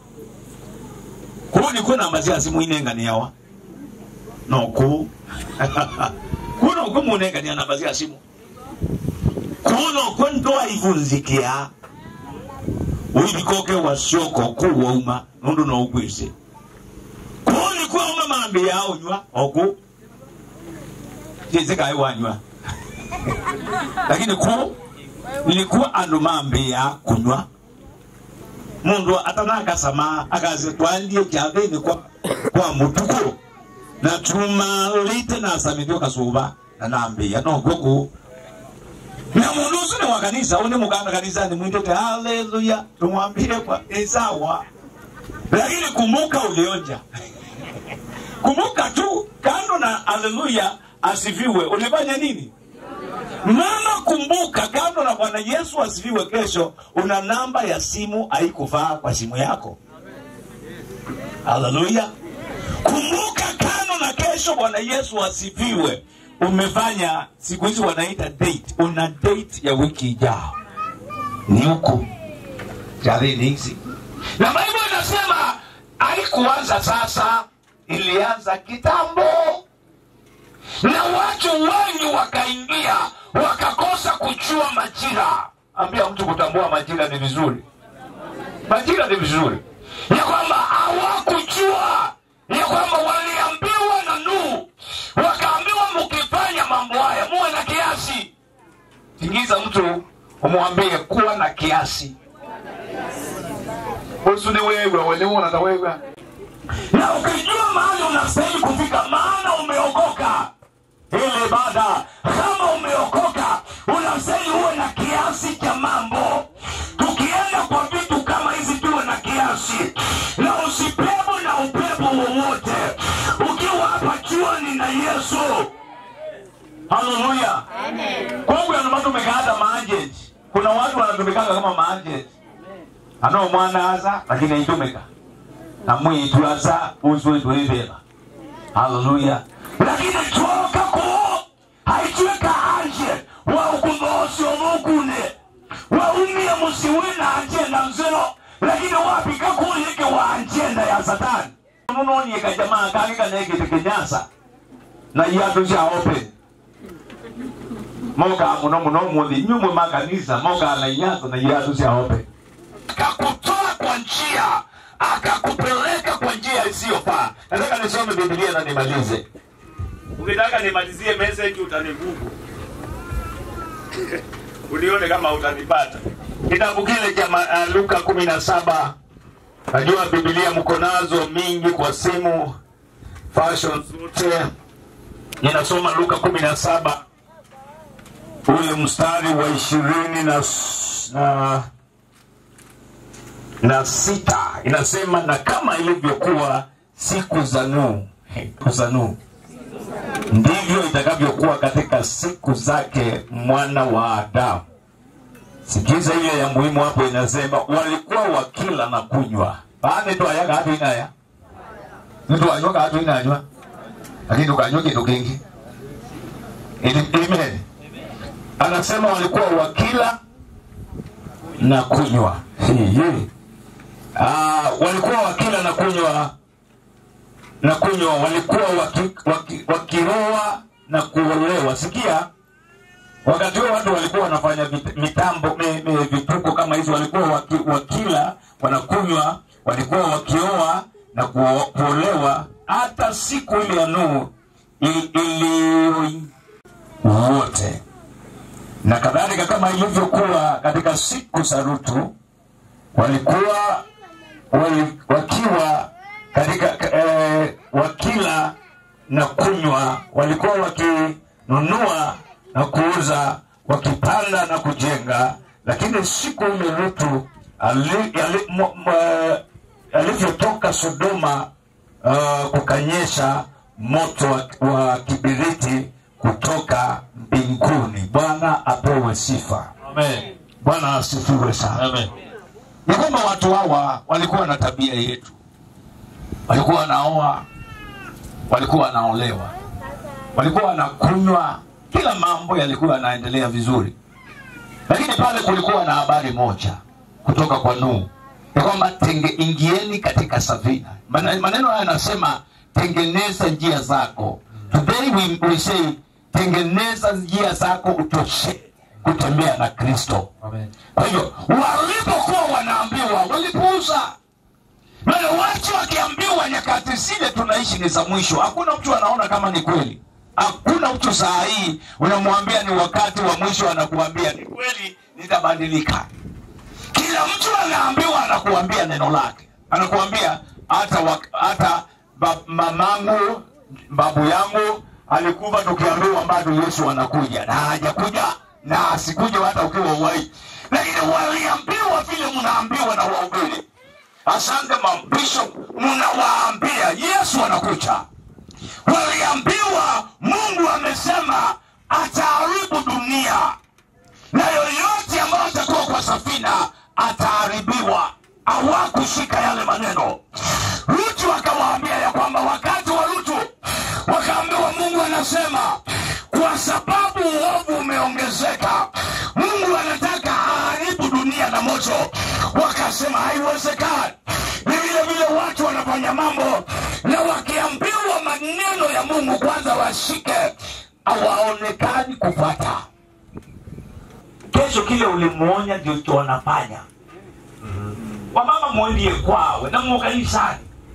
Kuone kwa nambazia simu inenga ni yawa. No ku. Kuona kwa munenga ni nambazia simu. Kuona kwa ndoa ivunzikia. Uibikoke wa soko kuwa uma nundu na ukwese. Kuoni kwa uma mambi ya unywa oku. Jezeka iwa nywa. Lakini ku nilikuwa anu mambi ya kunywa. Mundu atanaka sama akazi tuandie javeni kwa kwa mutuko. Na tumalite na asamidyo kasuba na nambi ya no goku. Na mundusu ni wakanisa, uni muganda kanisa ni mwitete haleluya, tumwambie kwa esawa. Lakini kumbuka ulionja. Kumbuka tu, kando na haleluya asifiwe, ulifanya nini? Mama kumbuka, kando na Bwana Yesu asifiwe kesho, una namba ya simu haikufaa kwa simu yako. Haleluya. Kumbuka kando na kesho Bwana Yesu asifiwe. Umefanya siku hizi wanaita date, una date ya wiki ijao. Ni huko. Jari niksi. Na Biblia inasema haikuanza sasa, ilianza kitambo. Na watu wengi wakaingia, wakakosa kujua majira. Ambia mtu kutambua majira ni vizuri. Majira ni vizuri. Ya kwamba hawakujua, ya kwamba waliambiwa na Nuhu, wakaambiwa mkifanya mambo haya muwe na kiasi. Tingiza mtu umwambie kuwa na kiasi. Usuni wewe wale wana wewe. Na ukijua mahali unastahili kufika, maana umeokoka. Ile baada kama umeokoka unastahili uwe na kiasi cha mambo. Tukienda kwa vitu kama hizi tuwe na kiasi. Na usipepo na upepo wowote. Ukiwa hapa chuoni na Yesu. Haleluya. Amen. Kwa hiyo kuna watu wamekaada maagent. Kuna watu wanatumika kama maagent. Ano mwana aza lakini haitumika. Na mwitu aza uzwe tuibeba. Haleluya. Lakini tuoka ko haituweka anje wa ukumosi omukune. Wa umia musiwe na agenda mzero. Lakini wapi kakuli hiki wa agenda ya Satani. nuno ni ka jamaa kangi kanege tekenyasa na yatu cia open moka muno muno muthi nyumo makanisa moka na yatu na yatu cia open akakutoa kwa njia akakupeleka kwa njia isiyofaa. Nataka nisome Biblia na nimalize. Ukitaka nimalizie message utanibuku. Ulione kama utanipata. Kitabu kile cha uh, Luka kumi na saba. Najua Biblia mko nazo mingi kwa simu. Fashion zote. Ninasoma Luka kumi na saba. Ule mstari wa ishirini na na na sita inasema, na kama ilivyokuwa siku za Nuhu, za Nuhu ndivyo itakavyokuwa katika siku zake mwana wa Adamu. Sikiza ile ya muhimu hapo, inasema walikuwa wakila na kunywa. Baada tu ayaga hatu inaya. Mtu anyoka hatu inanywa. Lakini tukanywa kitu kingi. Amen. Anasema walikuwa wakila na kunywa. Hii. Ah, walikuwa wakila na kunywa na kunywa, walikuwa waki, waki, wakiroa na kuolewa. Sikia, wakati huo watu walikuwa wanafanya mitambo me, me, vituko kama hizo. Walikuwa waki, wakila wanakunywa, walikuwa wakioa na kuolewa. Hata siku ile ya Nuhu ili wote na kadhalika, kama ilivyokuwa katika siku za Lutu, walikuwa wali, wakiwa katika eh, wakila na kunywa, walikuwa wakinunua na kuuza, wakipanda na kujenga. Lakini siku ile Lutu alivyotoka Sodoma, uh, kukanyesha moto wa, wa kibiriti kutoka mbinguni. Bwana apewe sifa. Amen. Bwana asifiwe sana. Amen. Ni kwamba watu hawa walikuwa na tabia yetu. Walikuwa wanaoa, walikuwa wanaolewa, walikuwa wanakunywa, kila mambo yalikuwa yanaendelea vizuri. Lakini pale kulikuwa na habari moja kutoka kwa Nuhu, ya kwamba tenge ingieni katika safina. Maneno haya yanasema tengeneza njia zako. Today we, we say tengeneza njia zako utoshe kutembea na Kristo. Amen. Kwa hivyo walipokuwa wanaambiwa walipuuza. Maana watu wakiambiwa nyakati zile tunaishi ni za mwisho, hakuna mtu anaona kama ni kweli. Hakuna mtu saa hii unamwambia ni wakati wa mwisho anakuambia ni kweli nitabadilika. Kila mtu anaambiwa anakuambia neno lake. Anakuambia hata hata mamangu, babu yangu alikuwa tukiambiwa bado Yesu anakuja, na hajakuja na asikuja hata ukiwa uhai. Lakini waliambiwa vile mnaambiwa na wahubiri. Asante mabishop, mnawaambia Yesu anakuja. Waliambiwa Mungu amesema ataharibu dunia, na yoyote ambayo atakuwa kwa safina ataharibiwa. Hawakushika yale maneno. Lutu akawaambia ya kwamba wakati wa Lutu wakaambiwa Mungu anasema kwa sababu uovu umeongezeka, Mungu anataka aharibu dunia na moto. Wakasema haiwezekani. Ni vile vile watu wanafanya mambo, na wakiambiwa maneno ya Mungu kwanza washike, hawaonekani kufuata. Kesho kile ulimuonya ndio wanafanya. Wamama mwendie kwawe na mkanisani.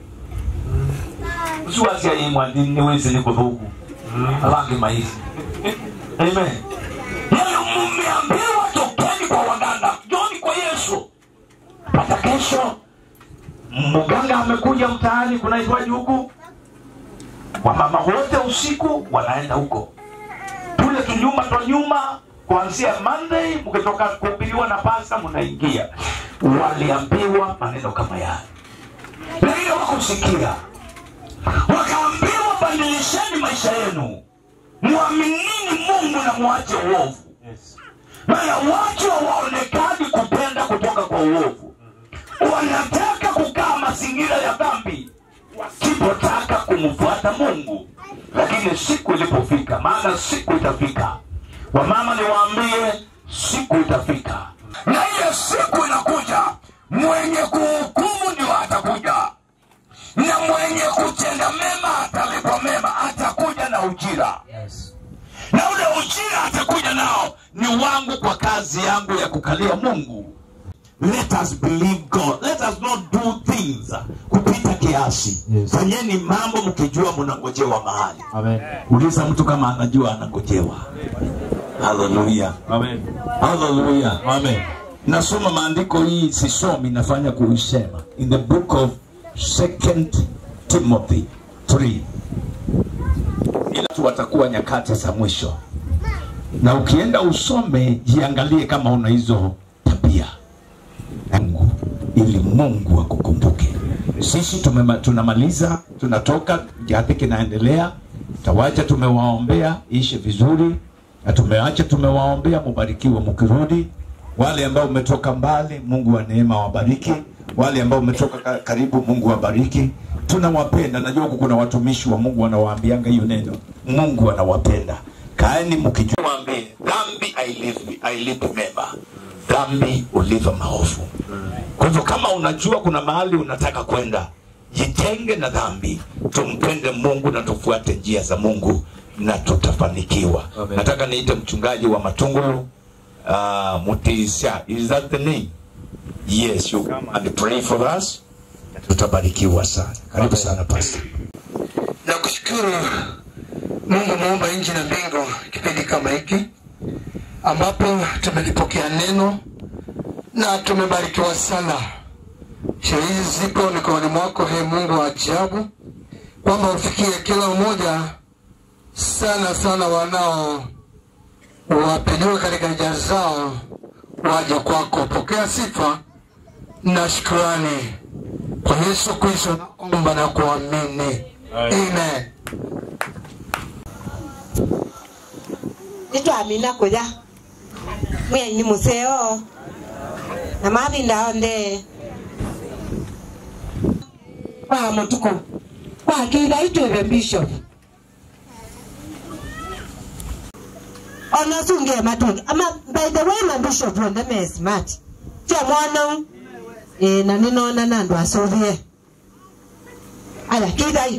Usiwasia yeye mwandini niweze niko huku. Alangi maisha. Amen. Yale mmeambiwa tokeni kwa waganga, njoni kwa Yesu. Hata kesho mganga amekuja mtaani kunaitwaje huku? Wamama wote usiku wanaenda huko. Tule tunyuma to nyuma kuanzia Monday mkitoka kuhubiriwa na pasta mnaingia. Waliambiwa maneno kama yale. Lakini hawakusikia. Wakaambiwa badilisheni maisha yenu. Muaminini Mungu na muache uovu. Yes. Maana watu hawaonekani kupenda kutoka kwa uovu. Wanataka kukaa mazingira ya dhambi wasipotaka kumfuata Mungu. Lakini siku ilipofika, maana siku itafika. Wamama niwaambie, siku itafika. Na ile siku inakuja, mwenye kuhukumu ndio atakuja. Na mwenye ujira. Na ule ujira atakuja nao ni wangu kwa kazi yangu ya kukalia Mungu. Let us believe God. Let us not do things kupita kiasi. Yes. Fanyeni mambo mkijua mnangojewa mahali. Amen. Uliza mtu kama anajua anangojewa. Hallelujah. Amen. Hallelujah. Amen. Nasoma maandiko hii sisomi, nafanya kuisema. In the book of Second Timothy three. Ila tu watakuwa nyakati za mwisho. Na ukienda usome, jiangalie kama una hizo tabia. Mungu, ili Mungu akukumbuke. Sisi tumema, tunamaliza, tunatoka, jadi kinaendelea. Tawacha tumewaombea ishi vizuri, na tumeacha tumewaombea mubarikiwe mkirudi. Wale ambao umetoka mbali, Mungu wa neema wabariki. Wale ambao umetoka karibu, Mungu wabariki. Tunawapenda. Najua kuna watumishi wa Mungu wanawaambianga hiyo neno. Mungu anawapenda. Kaeni mkijua, mwambie dhambi hailipi, hailipi mema. Dhambi uliva maovu. Kwa hivyo kama unajua kuna mahali unataka kwenda, jitenge na dhambi. Tumpende Mungu na tufuate njia za Mungu na tutafanikiwa. Amen. Nataka niite mchungaji wa Matungulu, uh, Mutisha. Is that the name? Yes, you come and pray for us. Tutabarikiwa sana. Karibu sana pastor. Nakushukuru Mungu muumba nchi na mbingu kipindi kama hiki ambapo tumelipokea neno na tumebarikiwa sana. Sheria hizi zipo mikononi mwako, he Mungu wa ajabu, kwamba ufikie kila mmoja sana sana wanao wapendwa katika njia zao, waje kwako. Pokea sifa na shukrani kwa Yesu Kristo, naomba na kuamini. Amen. Nito amina kuja. Mwe ni museo. Na mabinda onde. Kwa mutuko. Kwa kila itwe bishop. Ona sunge matonge. Ama by the way my bishop ronde me smart. Tia mwana eh na ninaona nando asovie. Ala kida hii.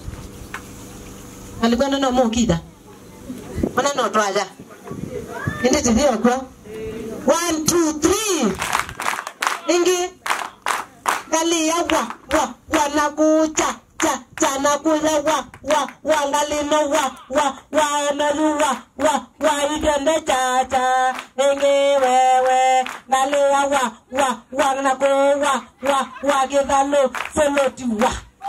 Alibana na mo kida. Mana no twaja. Inde tidio kwa. One, two, three. Ingi. Gali ya wa wa wa na kucha cha cha na kuza wa wa wa ngali no wa wa wa na wa wa wa igende cha cha. Ingi wewe ngali ya wa wa wa na ku wa wa wa gidalo solo tu wa.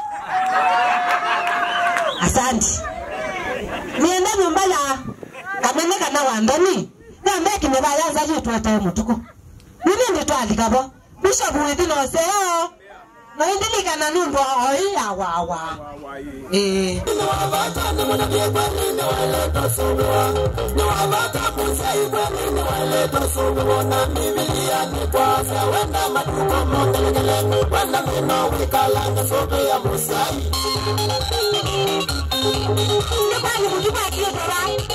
Asante. Niende nyumbala kamene kana wandani. Na mbeki nebayanza yitu ataye mutuko. Nini nditwalika bo? Bishop witino seo. No indilika na numbo oi ya wa wa. Eh. No abata na mwana bia kwani no wale tosobo. No abata musai kwani no wale tosobo na Biblia ni kwa sa wenda matuko mongelele. Wenda mino wikala na sobe ya musai. Nobody will give you the right.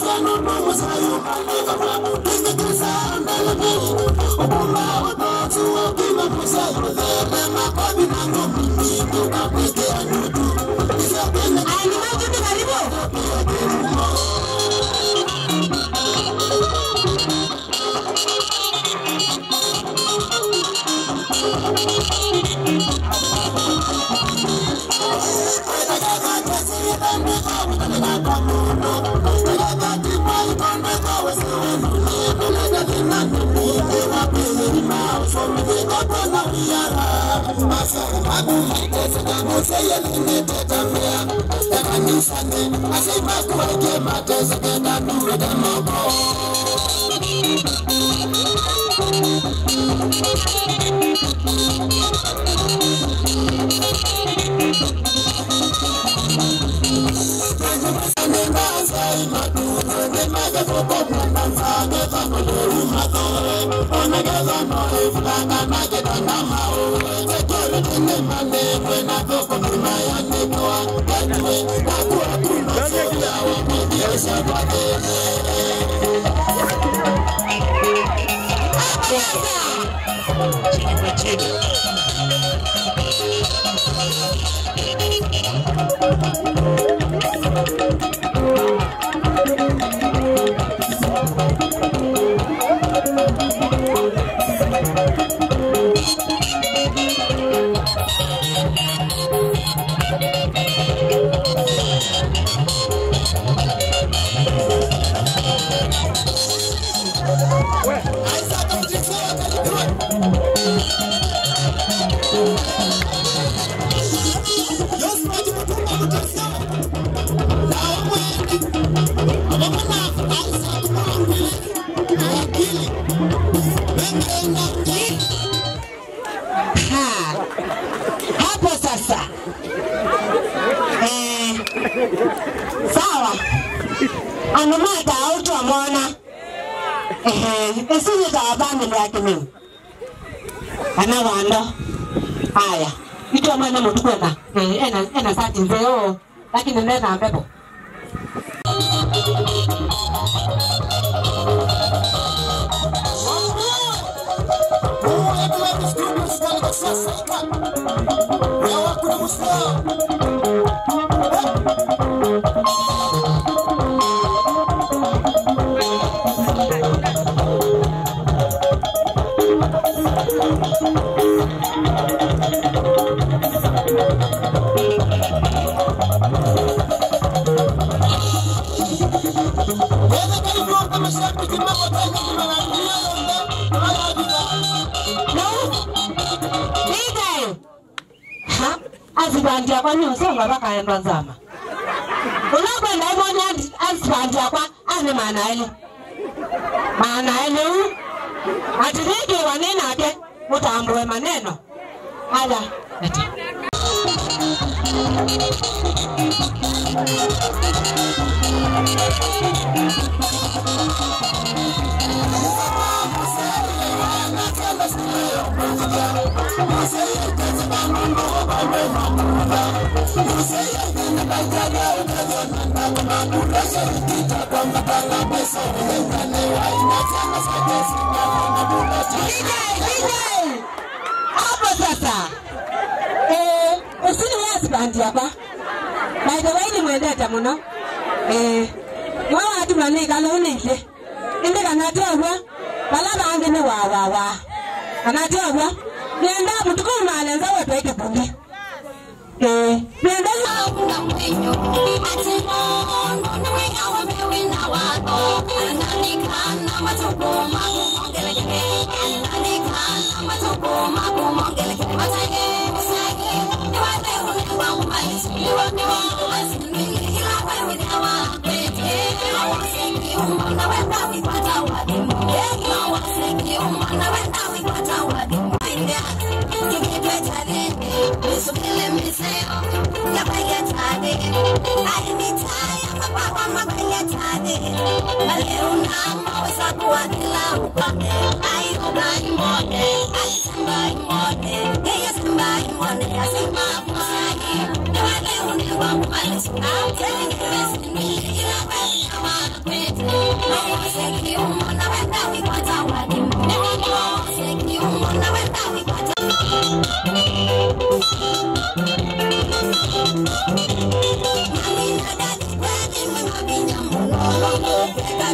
Oh, Hapo sasa eh, sawa anamata auto amona eh esije tabani yake mimi ana wando haya kitu amana mtu kwenda eh ena ena sati nzeo lakini nenda pepo Azibandia kwa nyuso ngabaka enda nzama. Unakwenda ibona azibandia kwa ane maana ile. Maana ile u atiriki wanena ake mutambwe maneno. Ala ati. Hapo sasa eh usini wazi bandi hapa by the way ni mwendeta muno eh mwa watu mane kala unenge inde kana towa bala bange ne wa wa wa kana towa nenda mutuko mane nza wetu ite bundi eh nenda kuna mwenyo atimo ndo wenga wa mewe na wako ananikana matoko mangongele kele ananikana matoko mangongele kele mataye usage ni wale unewa umali ni wale unewa ila wewe dawa pete wasiki umana wenda wipata wadimu ila wasiki umana wenda wipata wadimu Usukele miseo, yabaye tade. Ai mitaya mapapa mabaye tade. Bale unama wesa kuadila upake. Ai obai mone, ai sambai mone. Eya sambai mone, ya sima kusagi. Wale unewa mwale suka. Tele kibesi ni ila wewe kama kwete. No waseki umona wenda wipata wadimu. No waseki umona wenda wipata wadimu. Thank you.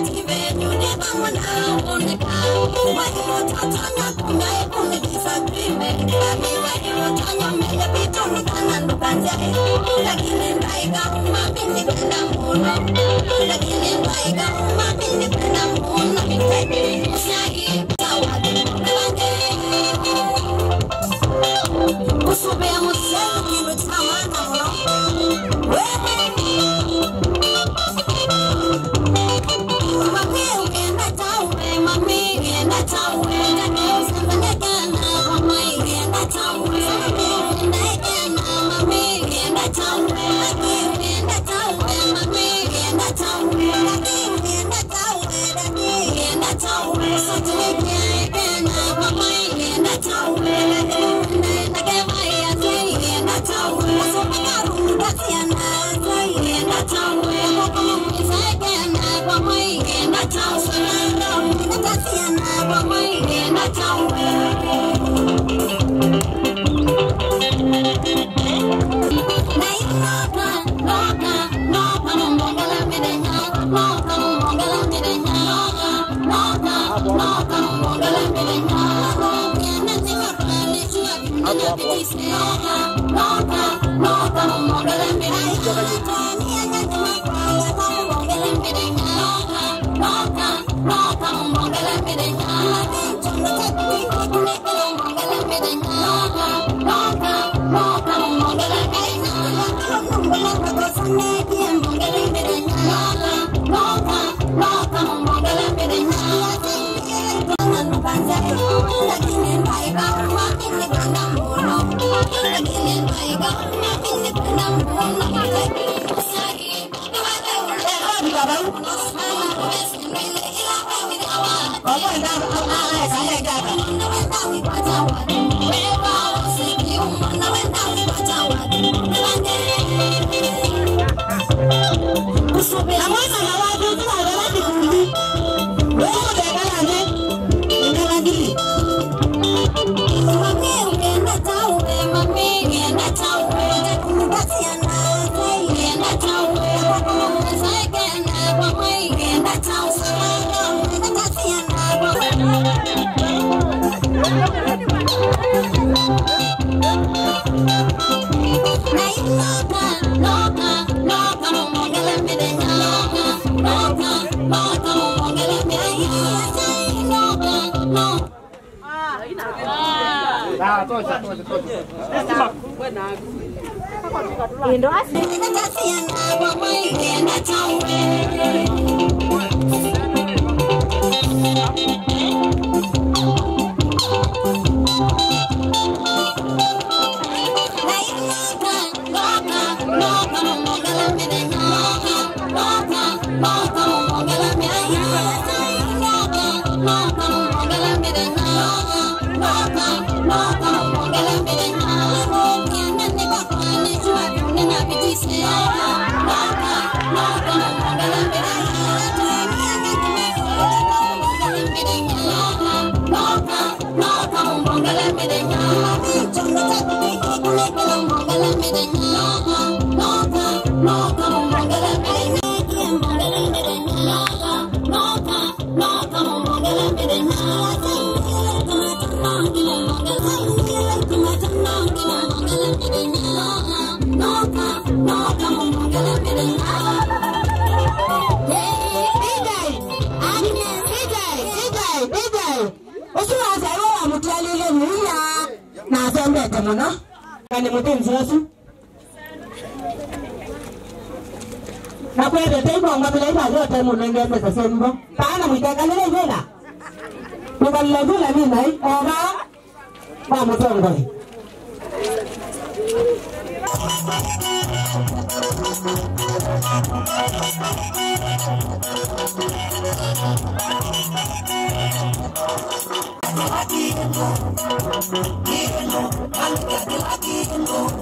Kangundo,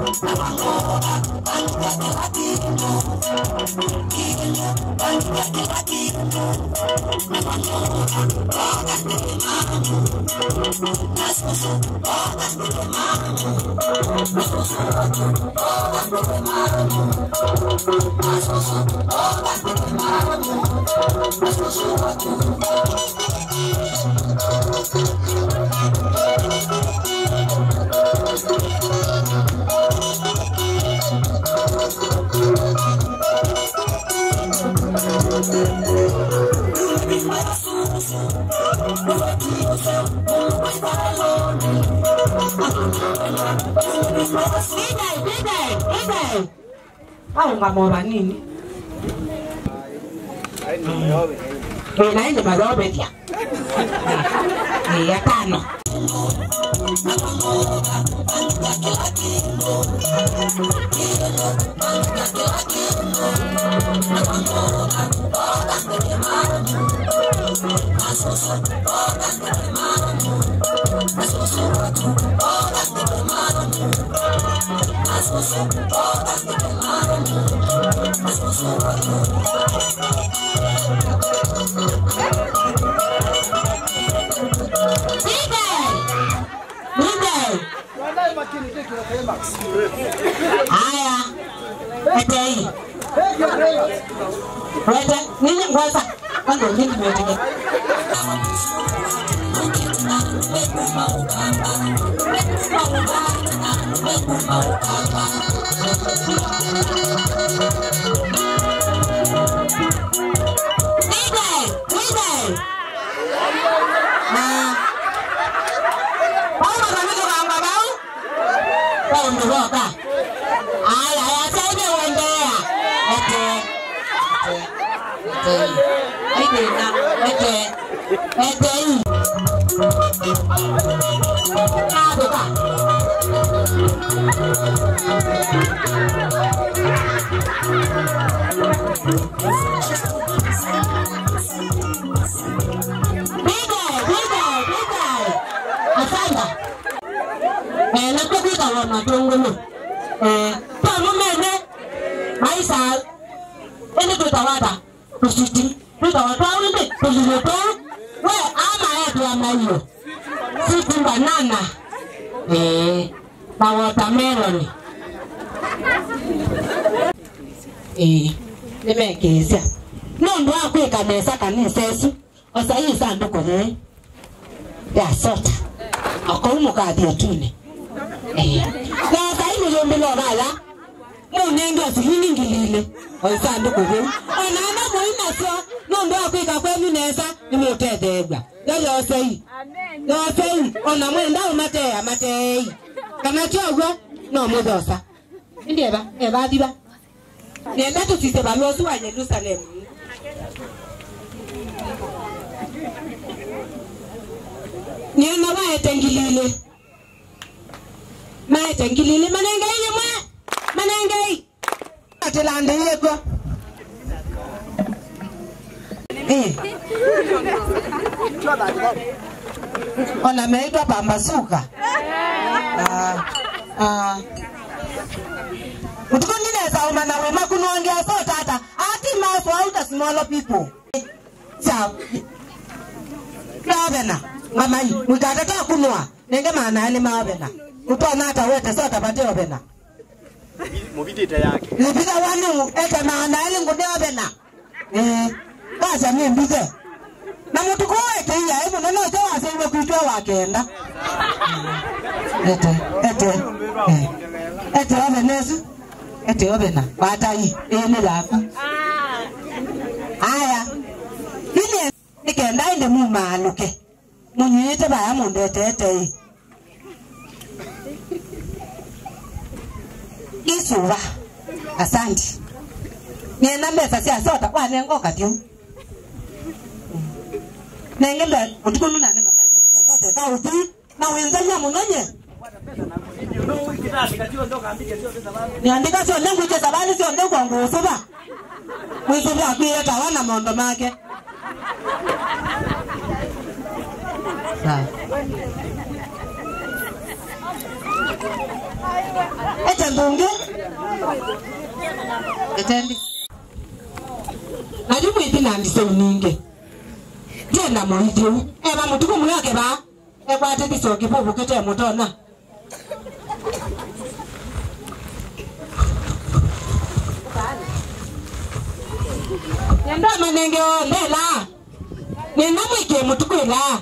Au ngamora nini? Eh, naende marobe dia. Eh, ya tano. Aya, etei. Wete, nini ngosa? Kando nini mwete? Roka. Ay, ay, ay, ay, wendea. Ete. Ete. Ay, nena. Ete. Ete. Ah, buka. Bide, bide, bide. Asanda. Eh, la kukuta wa matungulu. Eh, pamu mene. Maisa. Ene tutawada. Tusiti. Tutawada wende. Tulileto. We, ama yetu ya mayo. Siku banana. Eh, na watermelon. Eh, nimekesha. Nondo akwe kanesa kanisa esu. Osa hii sanduku ne. Ya sota. Akaumu kadi atune. Eh. Na saimu yombi lo bala. Mo nenga sihini ngilile. Osa sanduku ne. Ona ana mo ina sio. Nondo akwe kakwe minesa nimotedegwa. Yo yo sei. Yo sei. Ona mwenda umate amate. Kana chogo no modosa. Ndieba, eba diba. Nenda tusise balozi wa Jerusalem. Nyana wa etengilile. Ma etengilile manengai mwa. Manengai. Atelande yego. Eh. Ona meitwa pambasuka. Ah. Ah. Utukunile za umana wema kunuongea so tata. Ati maso auta small people. Sa. Kabena. Mama yi, mukatata kunwa. Nenge maana ale mabena. Utona hata wote so tapate obena. Mubidita yake. Nipika wanu ete maana ale ngune obena. Eh. Basa mimi mbize. Na mtu kwa ete ya hebu nono jo aseme kuitwa wakenda. Ete, ete. Ete obenesu. Ete obena. Bata yi, ene lako. Aya. Ile nikenda inde mu maluke. Munyete baya munde tete. Isuwa. Asante. Nena mbesa sia sota wane ngoka tiu. Nengembe utukunu na nenga mbesa sota ka uti na wenzanya munonye. Niandika sio lengo cha sabani sio ndio kwa nguvu ba. Mwizo bya kweta wana mondo make. Sawa. Ete ndunge. Etendi. Na jumu ipi na ndise uninge. Jenda mwidio. Eba mutuku mwake ba. Eba ate diso kipofu kete mutona. Nenda manenge ondela. Nenda mwike mutuku ila.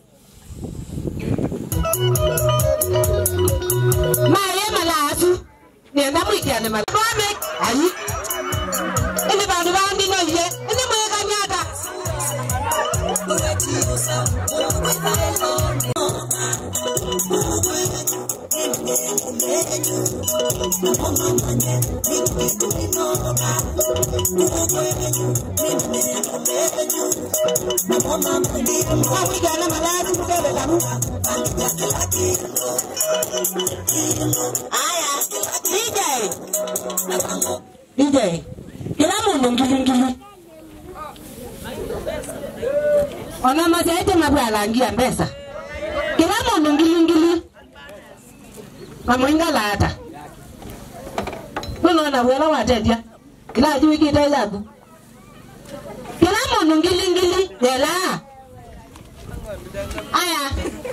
Maye malasu. Nenda mwike ane malasu. Bame. Ayi. Ini bandu bandi no ye. Ini mweka nyata. D J. D J. Kila mundu ngilingili. Ona majaite mabwalangia mbesa. Kila mundu ngilingili. Mamuinga lata. Nuno na wela watedia. Kila ajui kita yaku. Kila mundu ngilingili. Yela. Aya.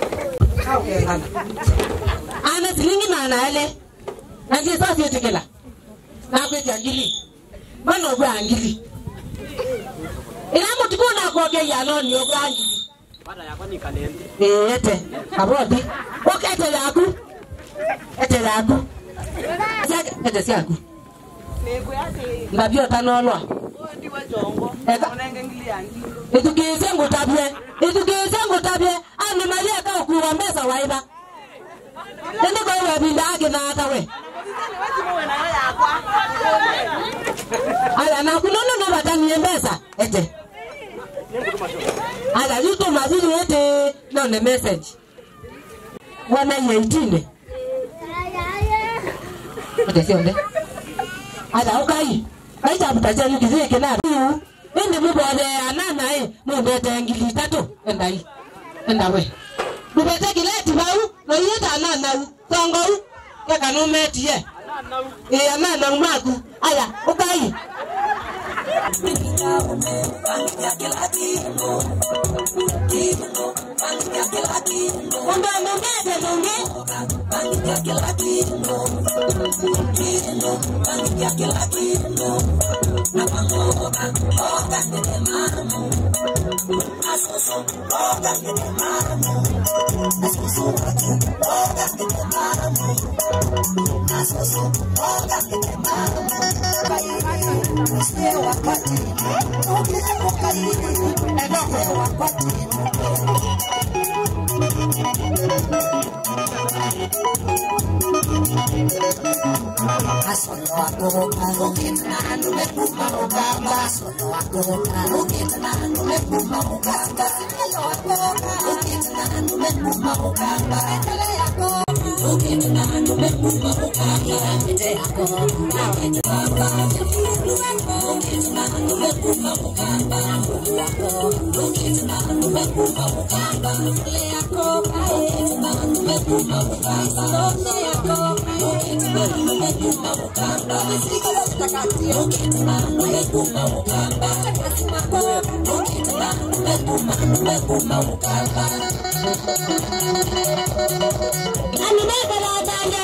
Ana silingi na anale. Nanti sasa yote kila. Na kweti angili. Mano kwa angili. Ila mtu kuna kuoge ya noni yoga angili. Bada yako ni kalende. Eh ete. Abodi. Oke ete yaku. Ete yaku. Ete siaku. Ngabio tanolwa. Eka. Itukeze ngutabye. Itukeze ngutabye. Andi malia ka kuwa mbesa waiba. Nende kwa wewe bindage na hata we. Ala na kunono no batani mbesa. Ete. Ala yuto mazuri ete no ne message. Wana yeitine. Ete sionde. Ala ukai. Aita butaje nikize kena. Ende mubode anana eh mubete ngili tatu endai. Enda we. Mubete kileti bau no yeta anana tongo ya kanumeti ye. Eh anana umaku. Aya ukai. Solo aku kalau kita anu mekuma mukamba, solo aku kalau kita anu mekuma mukamba, solo aku kalau kita anu mekuma mukamba, kale aku kita anu mekuma mukamba, kete aku kalau kita mukamba, kita anu mekuma mukamba, aku kita anu mekuma mukamba, kale aku kalau kita anu mekuma mukamba, solo aku kita anu mekuma mukamba, siko takati ukita mekuma mukamba, kasima ko ukita mekuma mekuma mukamba. Ani mekala tanga.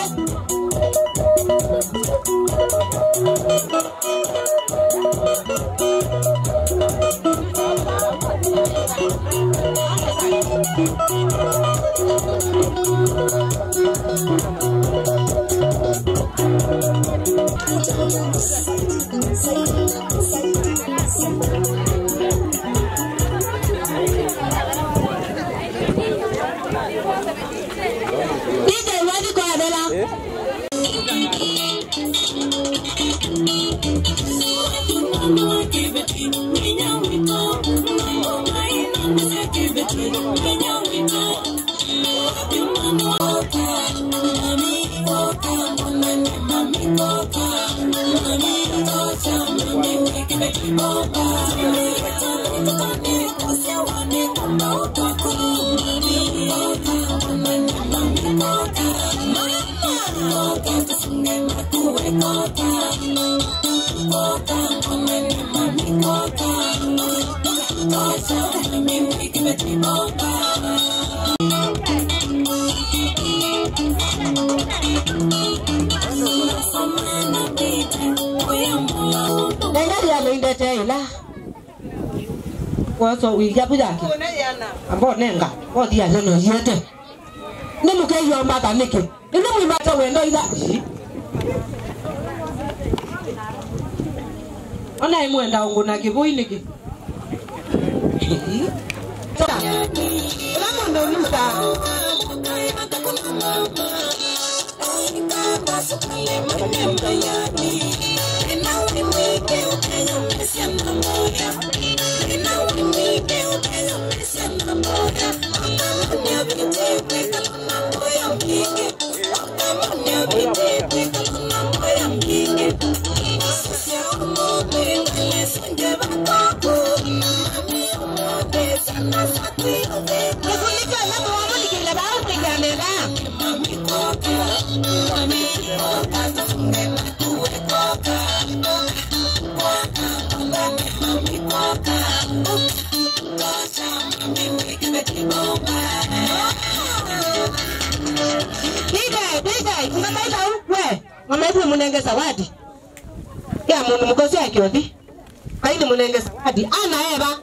Mama Nenga ya nende tela. Waso wiga bujaki. Ambo nenga. Odi ya no yete. Nemu ke yo mbata nike. Nemu mbata wendo ida. Ona imwenda ungu na kibui niki. Toka. Ramo ndo nusa. Mama munenge zawadi. Ya mungu mkosi yake wapi? Kaini munenge zawadi. Ana eba.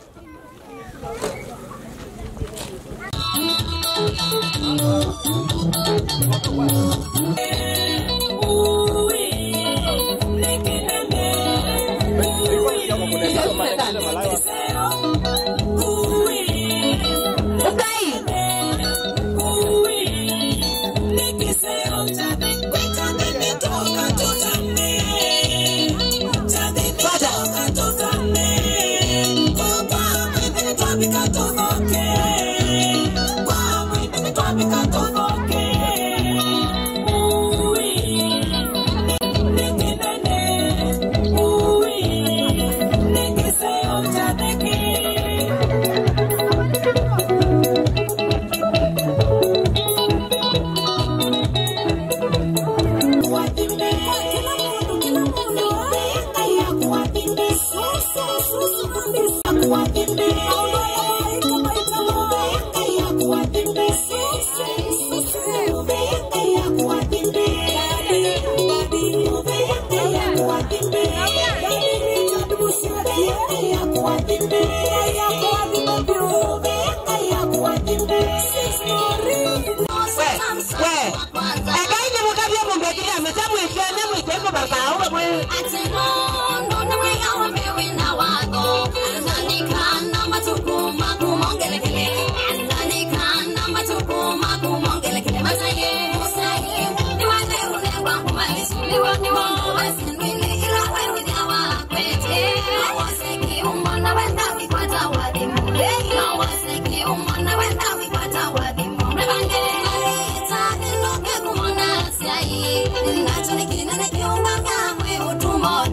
Nacho nikina na kiunga mwe utumo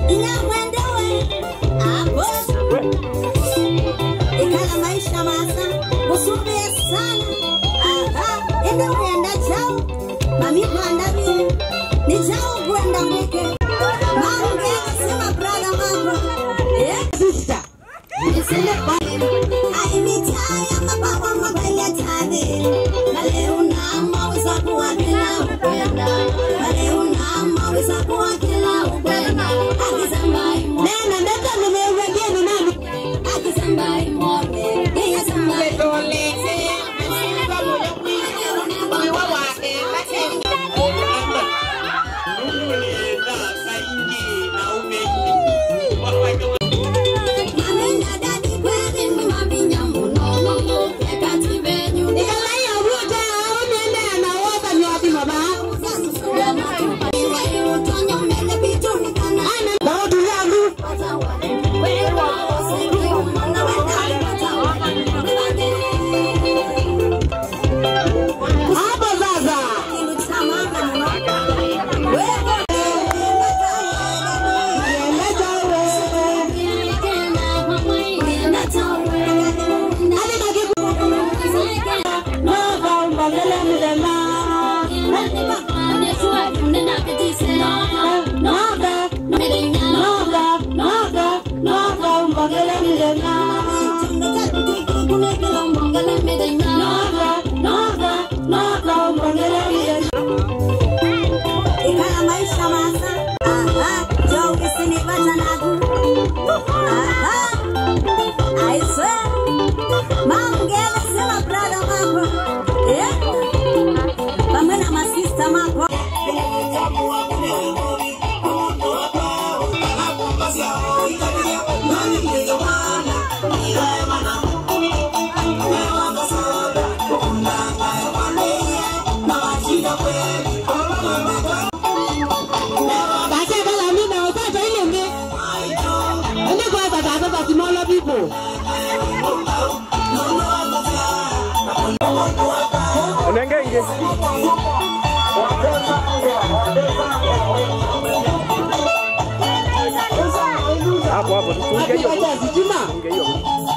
Hapo hapo tufunge hiyo. Tufunge hiyo.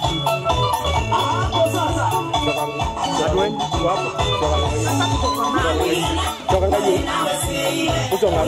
Sadwen hapo. Toka ngaji. Kutonga.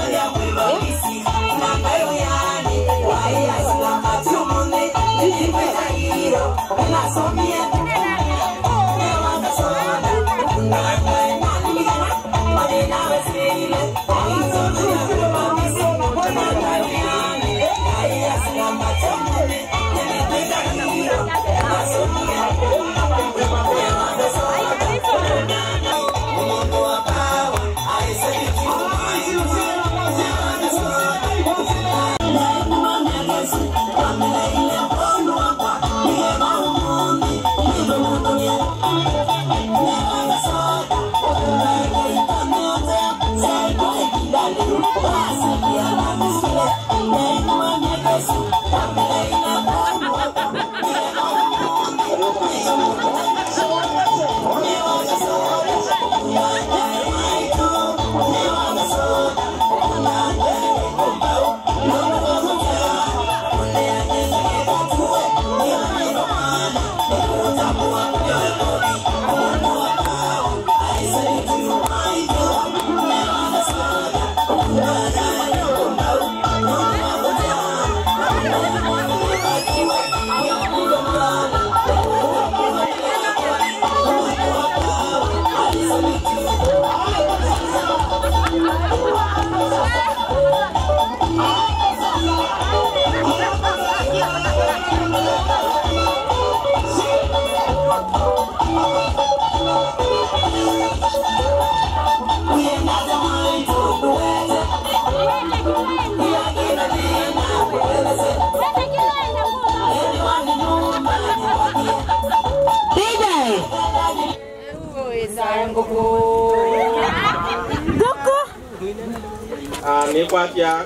Ah, ni kwa kia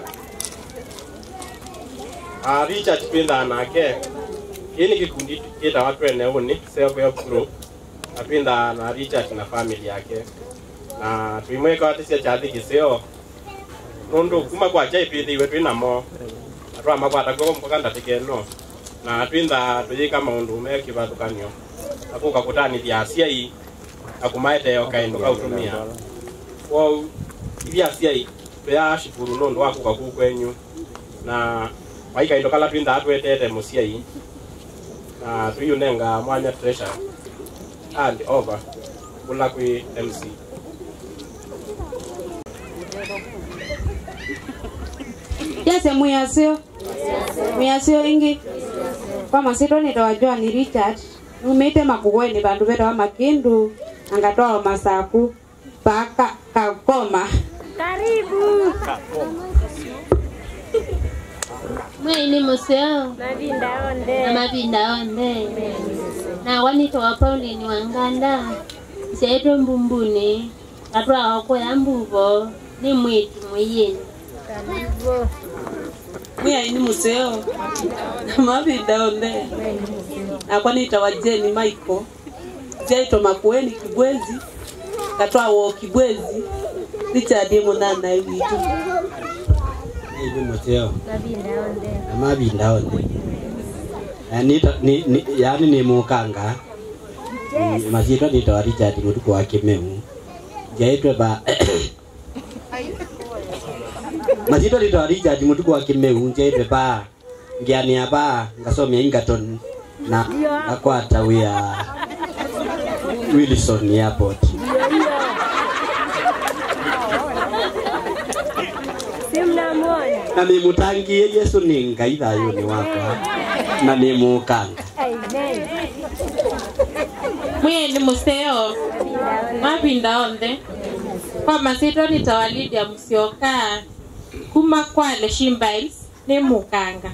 ah, Richard Pinda nake ini kikundi kita watu eneo ni self help group apinda na Richard na family yake na tuimweka watu sia chadi kiseo Nondo kuma kwa chai pidi wetu ina mo. Atwa makwata go mpaka ndatike no. Na twinda tuyika maundu me kibathukanio. Akuka kutani bia cia i akumaete yo kaindo kautumia. Wo bia cia i bia shukuru nondo wakuka ku kwenyu. Na waika indo kala twinda atwetete musiai. Na tuyunenga mwanya treasure. And over. Kula kwi M C. Yase muyasio. Muyasio ingi. Kwa masito nitawa Joan Richard. Umete makugweni bandu beta wa Makindu. Angatoa wa Masaku. Paka kakoma. Karibu. Mwe ni museo. Mabinda onde. Na mabinda onde. Na wanito wa Pauline Wanganda. Seto mbumbuni. Katwa wako ya mbubo. Ni mwitu mwiyeni. Karibu. Mwe ni museo. Na mabinda onde. Na kwanita wa Jeni Michael. Jaito makueni kibwezi. Katwa wo kibwezi. Richard Munana witu. Hivi mteo. Mabinda onde. Na mabinda onde. Yani ni, ni yani ni mukanga. Yes. Masito ni to Richard mutuko wa Kimeu. Jaitwe ba Masito ni to Richard mutuko wa Kimeu jaitwe ba ngiani aba ngasomya Ingaton na akwata wia Wilson Airport. Simna mwani. Na ni mutangie Yesu ni ngaitha yuni wakwa. Na ni mukanga. Amen. Mwe ni museo. Mabinda onde. Kwa masito nitawalidi ya musioka. Kuma kwa le shimbais ni mukanga.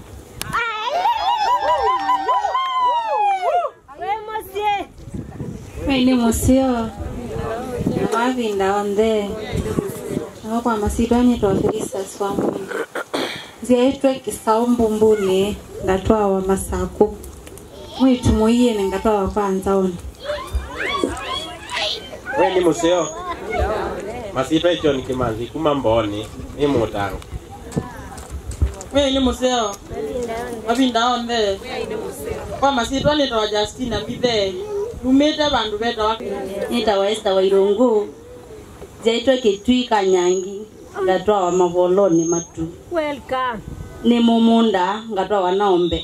Mwe ni museo. Mabinda onde. Kwa masito nitawa Felicitas kwa Mungu. Ziaitwe kisao mbumbuni ngatwa wa Masaku. Mwitu muiye ngatwa wa kwanza ona. We ni museo. Masito echo ni kimanzi kuma mboni ni mutanga. We ni museo. Mabinda onde. Kwa masito ni to Justina Mbithe. Lumete bandu beta wa Nitawa Esther wa Irungu. Ziaitwe kitui kanyangi ngatwa wa Mavoloni matu. Welcome. Ni mumunda ngatwa wa Naombe.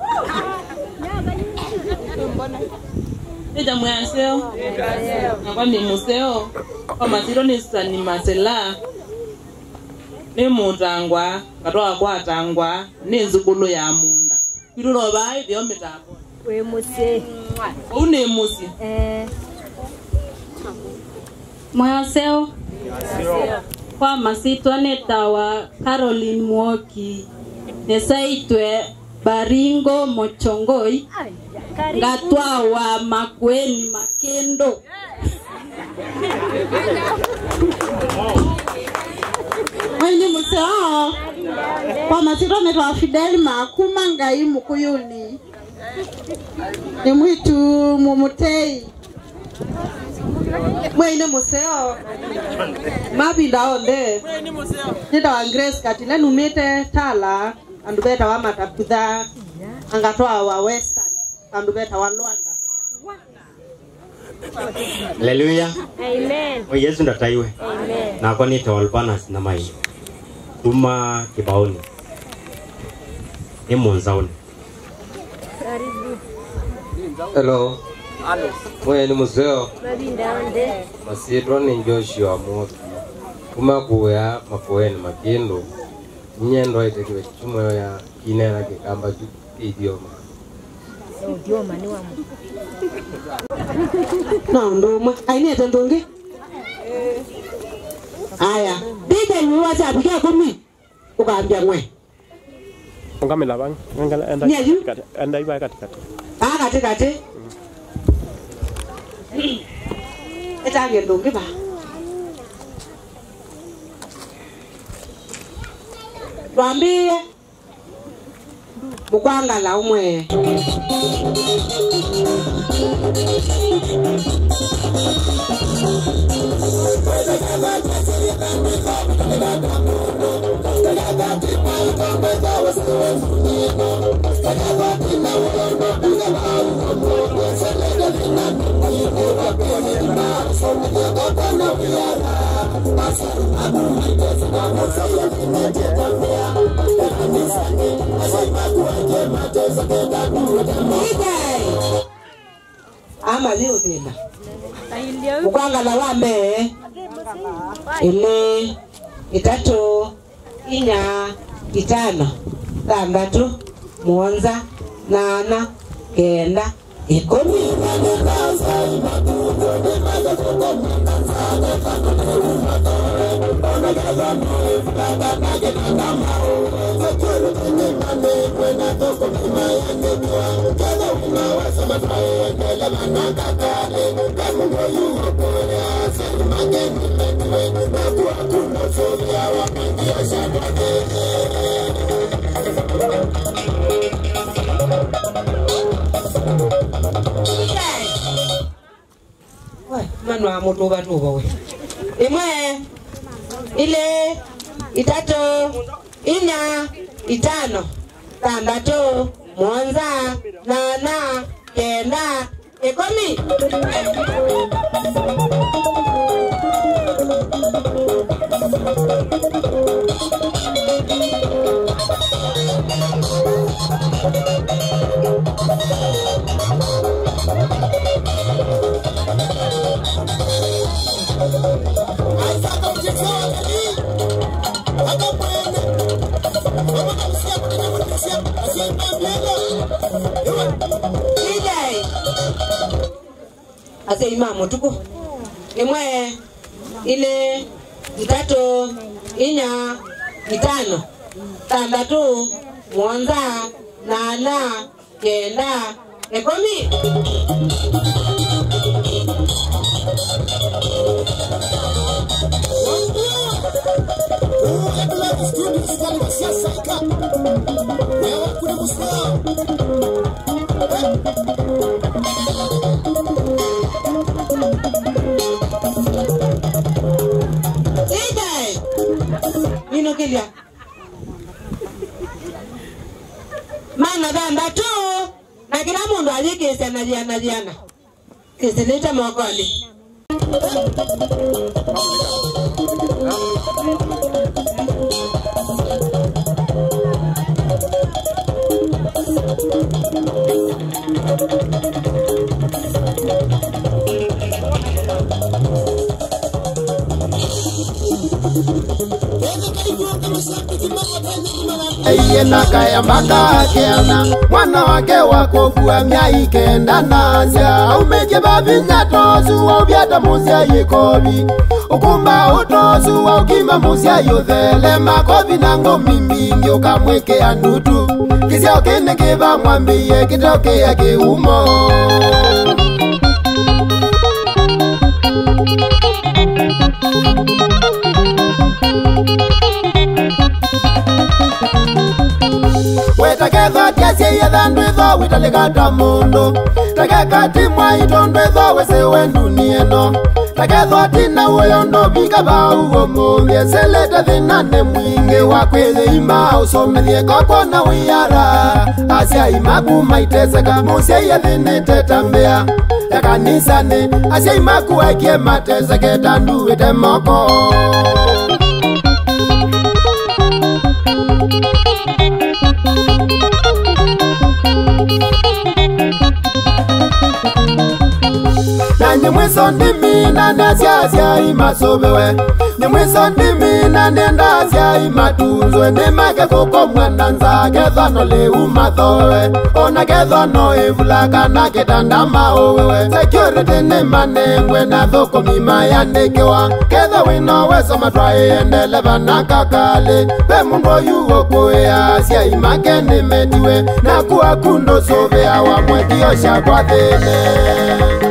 Ija mwanseo. Na kwa ni museo. Kwa masito ni sani masela. Ni mutangwa. Katoa kwa tangwa. Ni nzukulu ya munda. Kirulo bai dio metako. We muse. Une musi. Eh. Mwaseo. Kwa masito netawa Caroline Mwoki. Nesaitwe Baringo Mochongoi. Ngatwa wa Makweni Makendo. Mwenye museo. Kwa masito netawa Fidel Makuma ngai mukuyuni. Ni mwitu mumutei. Mwenye museo. Mabinda onde. Nitawa Grace Katile numite tala. Andubeta wa Matakudha. Angatoa wa Western. Andubeta wa Luanda. Haleluya. Amen. O Yesu ndataiwe. Amen. Na kwa ni tawalpanas na mai. Kuma kibaoni. Ni monzaoni. Karibu. Hello. Mwe ni museo. Mabinda onde. Masito ni Joshua Mwoki. Kuma kuya makoeni Makindu. Nyendo itekiwe chumwe ya kinera kikamba chu idioma. Idioma ni wamu. No, ndo aine tendonge. Aya, bide mwa cha bikia kumi. Ukaambia mwe. Ungamela bang. Ngala enda. Enda iba katikati. Ah, katikati. Eta ngendonge ba. Twambie mukwanga la umwe. Wewe ama leo tena ukanga la wame ile itatu inya itano tandatu muonza nana kenda ikumi manu wa mutu batuba we imwe ile itatu inya itano tandatu mwanza nana kenda ikumi ase imamu tuku imwe ile itatu inya itano tandatu mwanza nana kenda ikumi Nino kilia mana danda tu na kila mundu alikese na diana diana kisileta mwakali Yena kaya mbaka kiana mwana wake wakofua myai kenda nazia umeje babinya tozu wa ubiata musia yikobi ukumba utozu wa ukima musia yothele makobi na ngomi mingi ukamweke anutu kisia ukene kiba mwambie kitoke ya kiumo Wetakezo tiasi ya dhandu idho witalikata mundo Takekati mwa itondo idho wese wendu nieno Takezo tina uyondo bika ba uwo muvye Selete dhinane mwingi wakwele ima usomethie koko na wiyara Asia imaku maiteseka musia ya dhini tetambea Ya kanisani asia imaku wakie mateseke tandu wite moko Nyemweso ndimi na nasiasia imasobewe Nyemweso ndimi na nendasia imatunzwe Nemake kuko mwana nza kethano le umathowe Ona kethano evulaka na kitandama owewe Security nemanengwe na thoko mima yandekewa Ketha wino weso matwae endeleva na kakale Pe mungo yuo kuea asia imake nimetiwe Na kuwa kundo sobea wa mwekio shakwa thene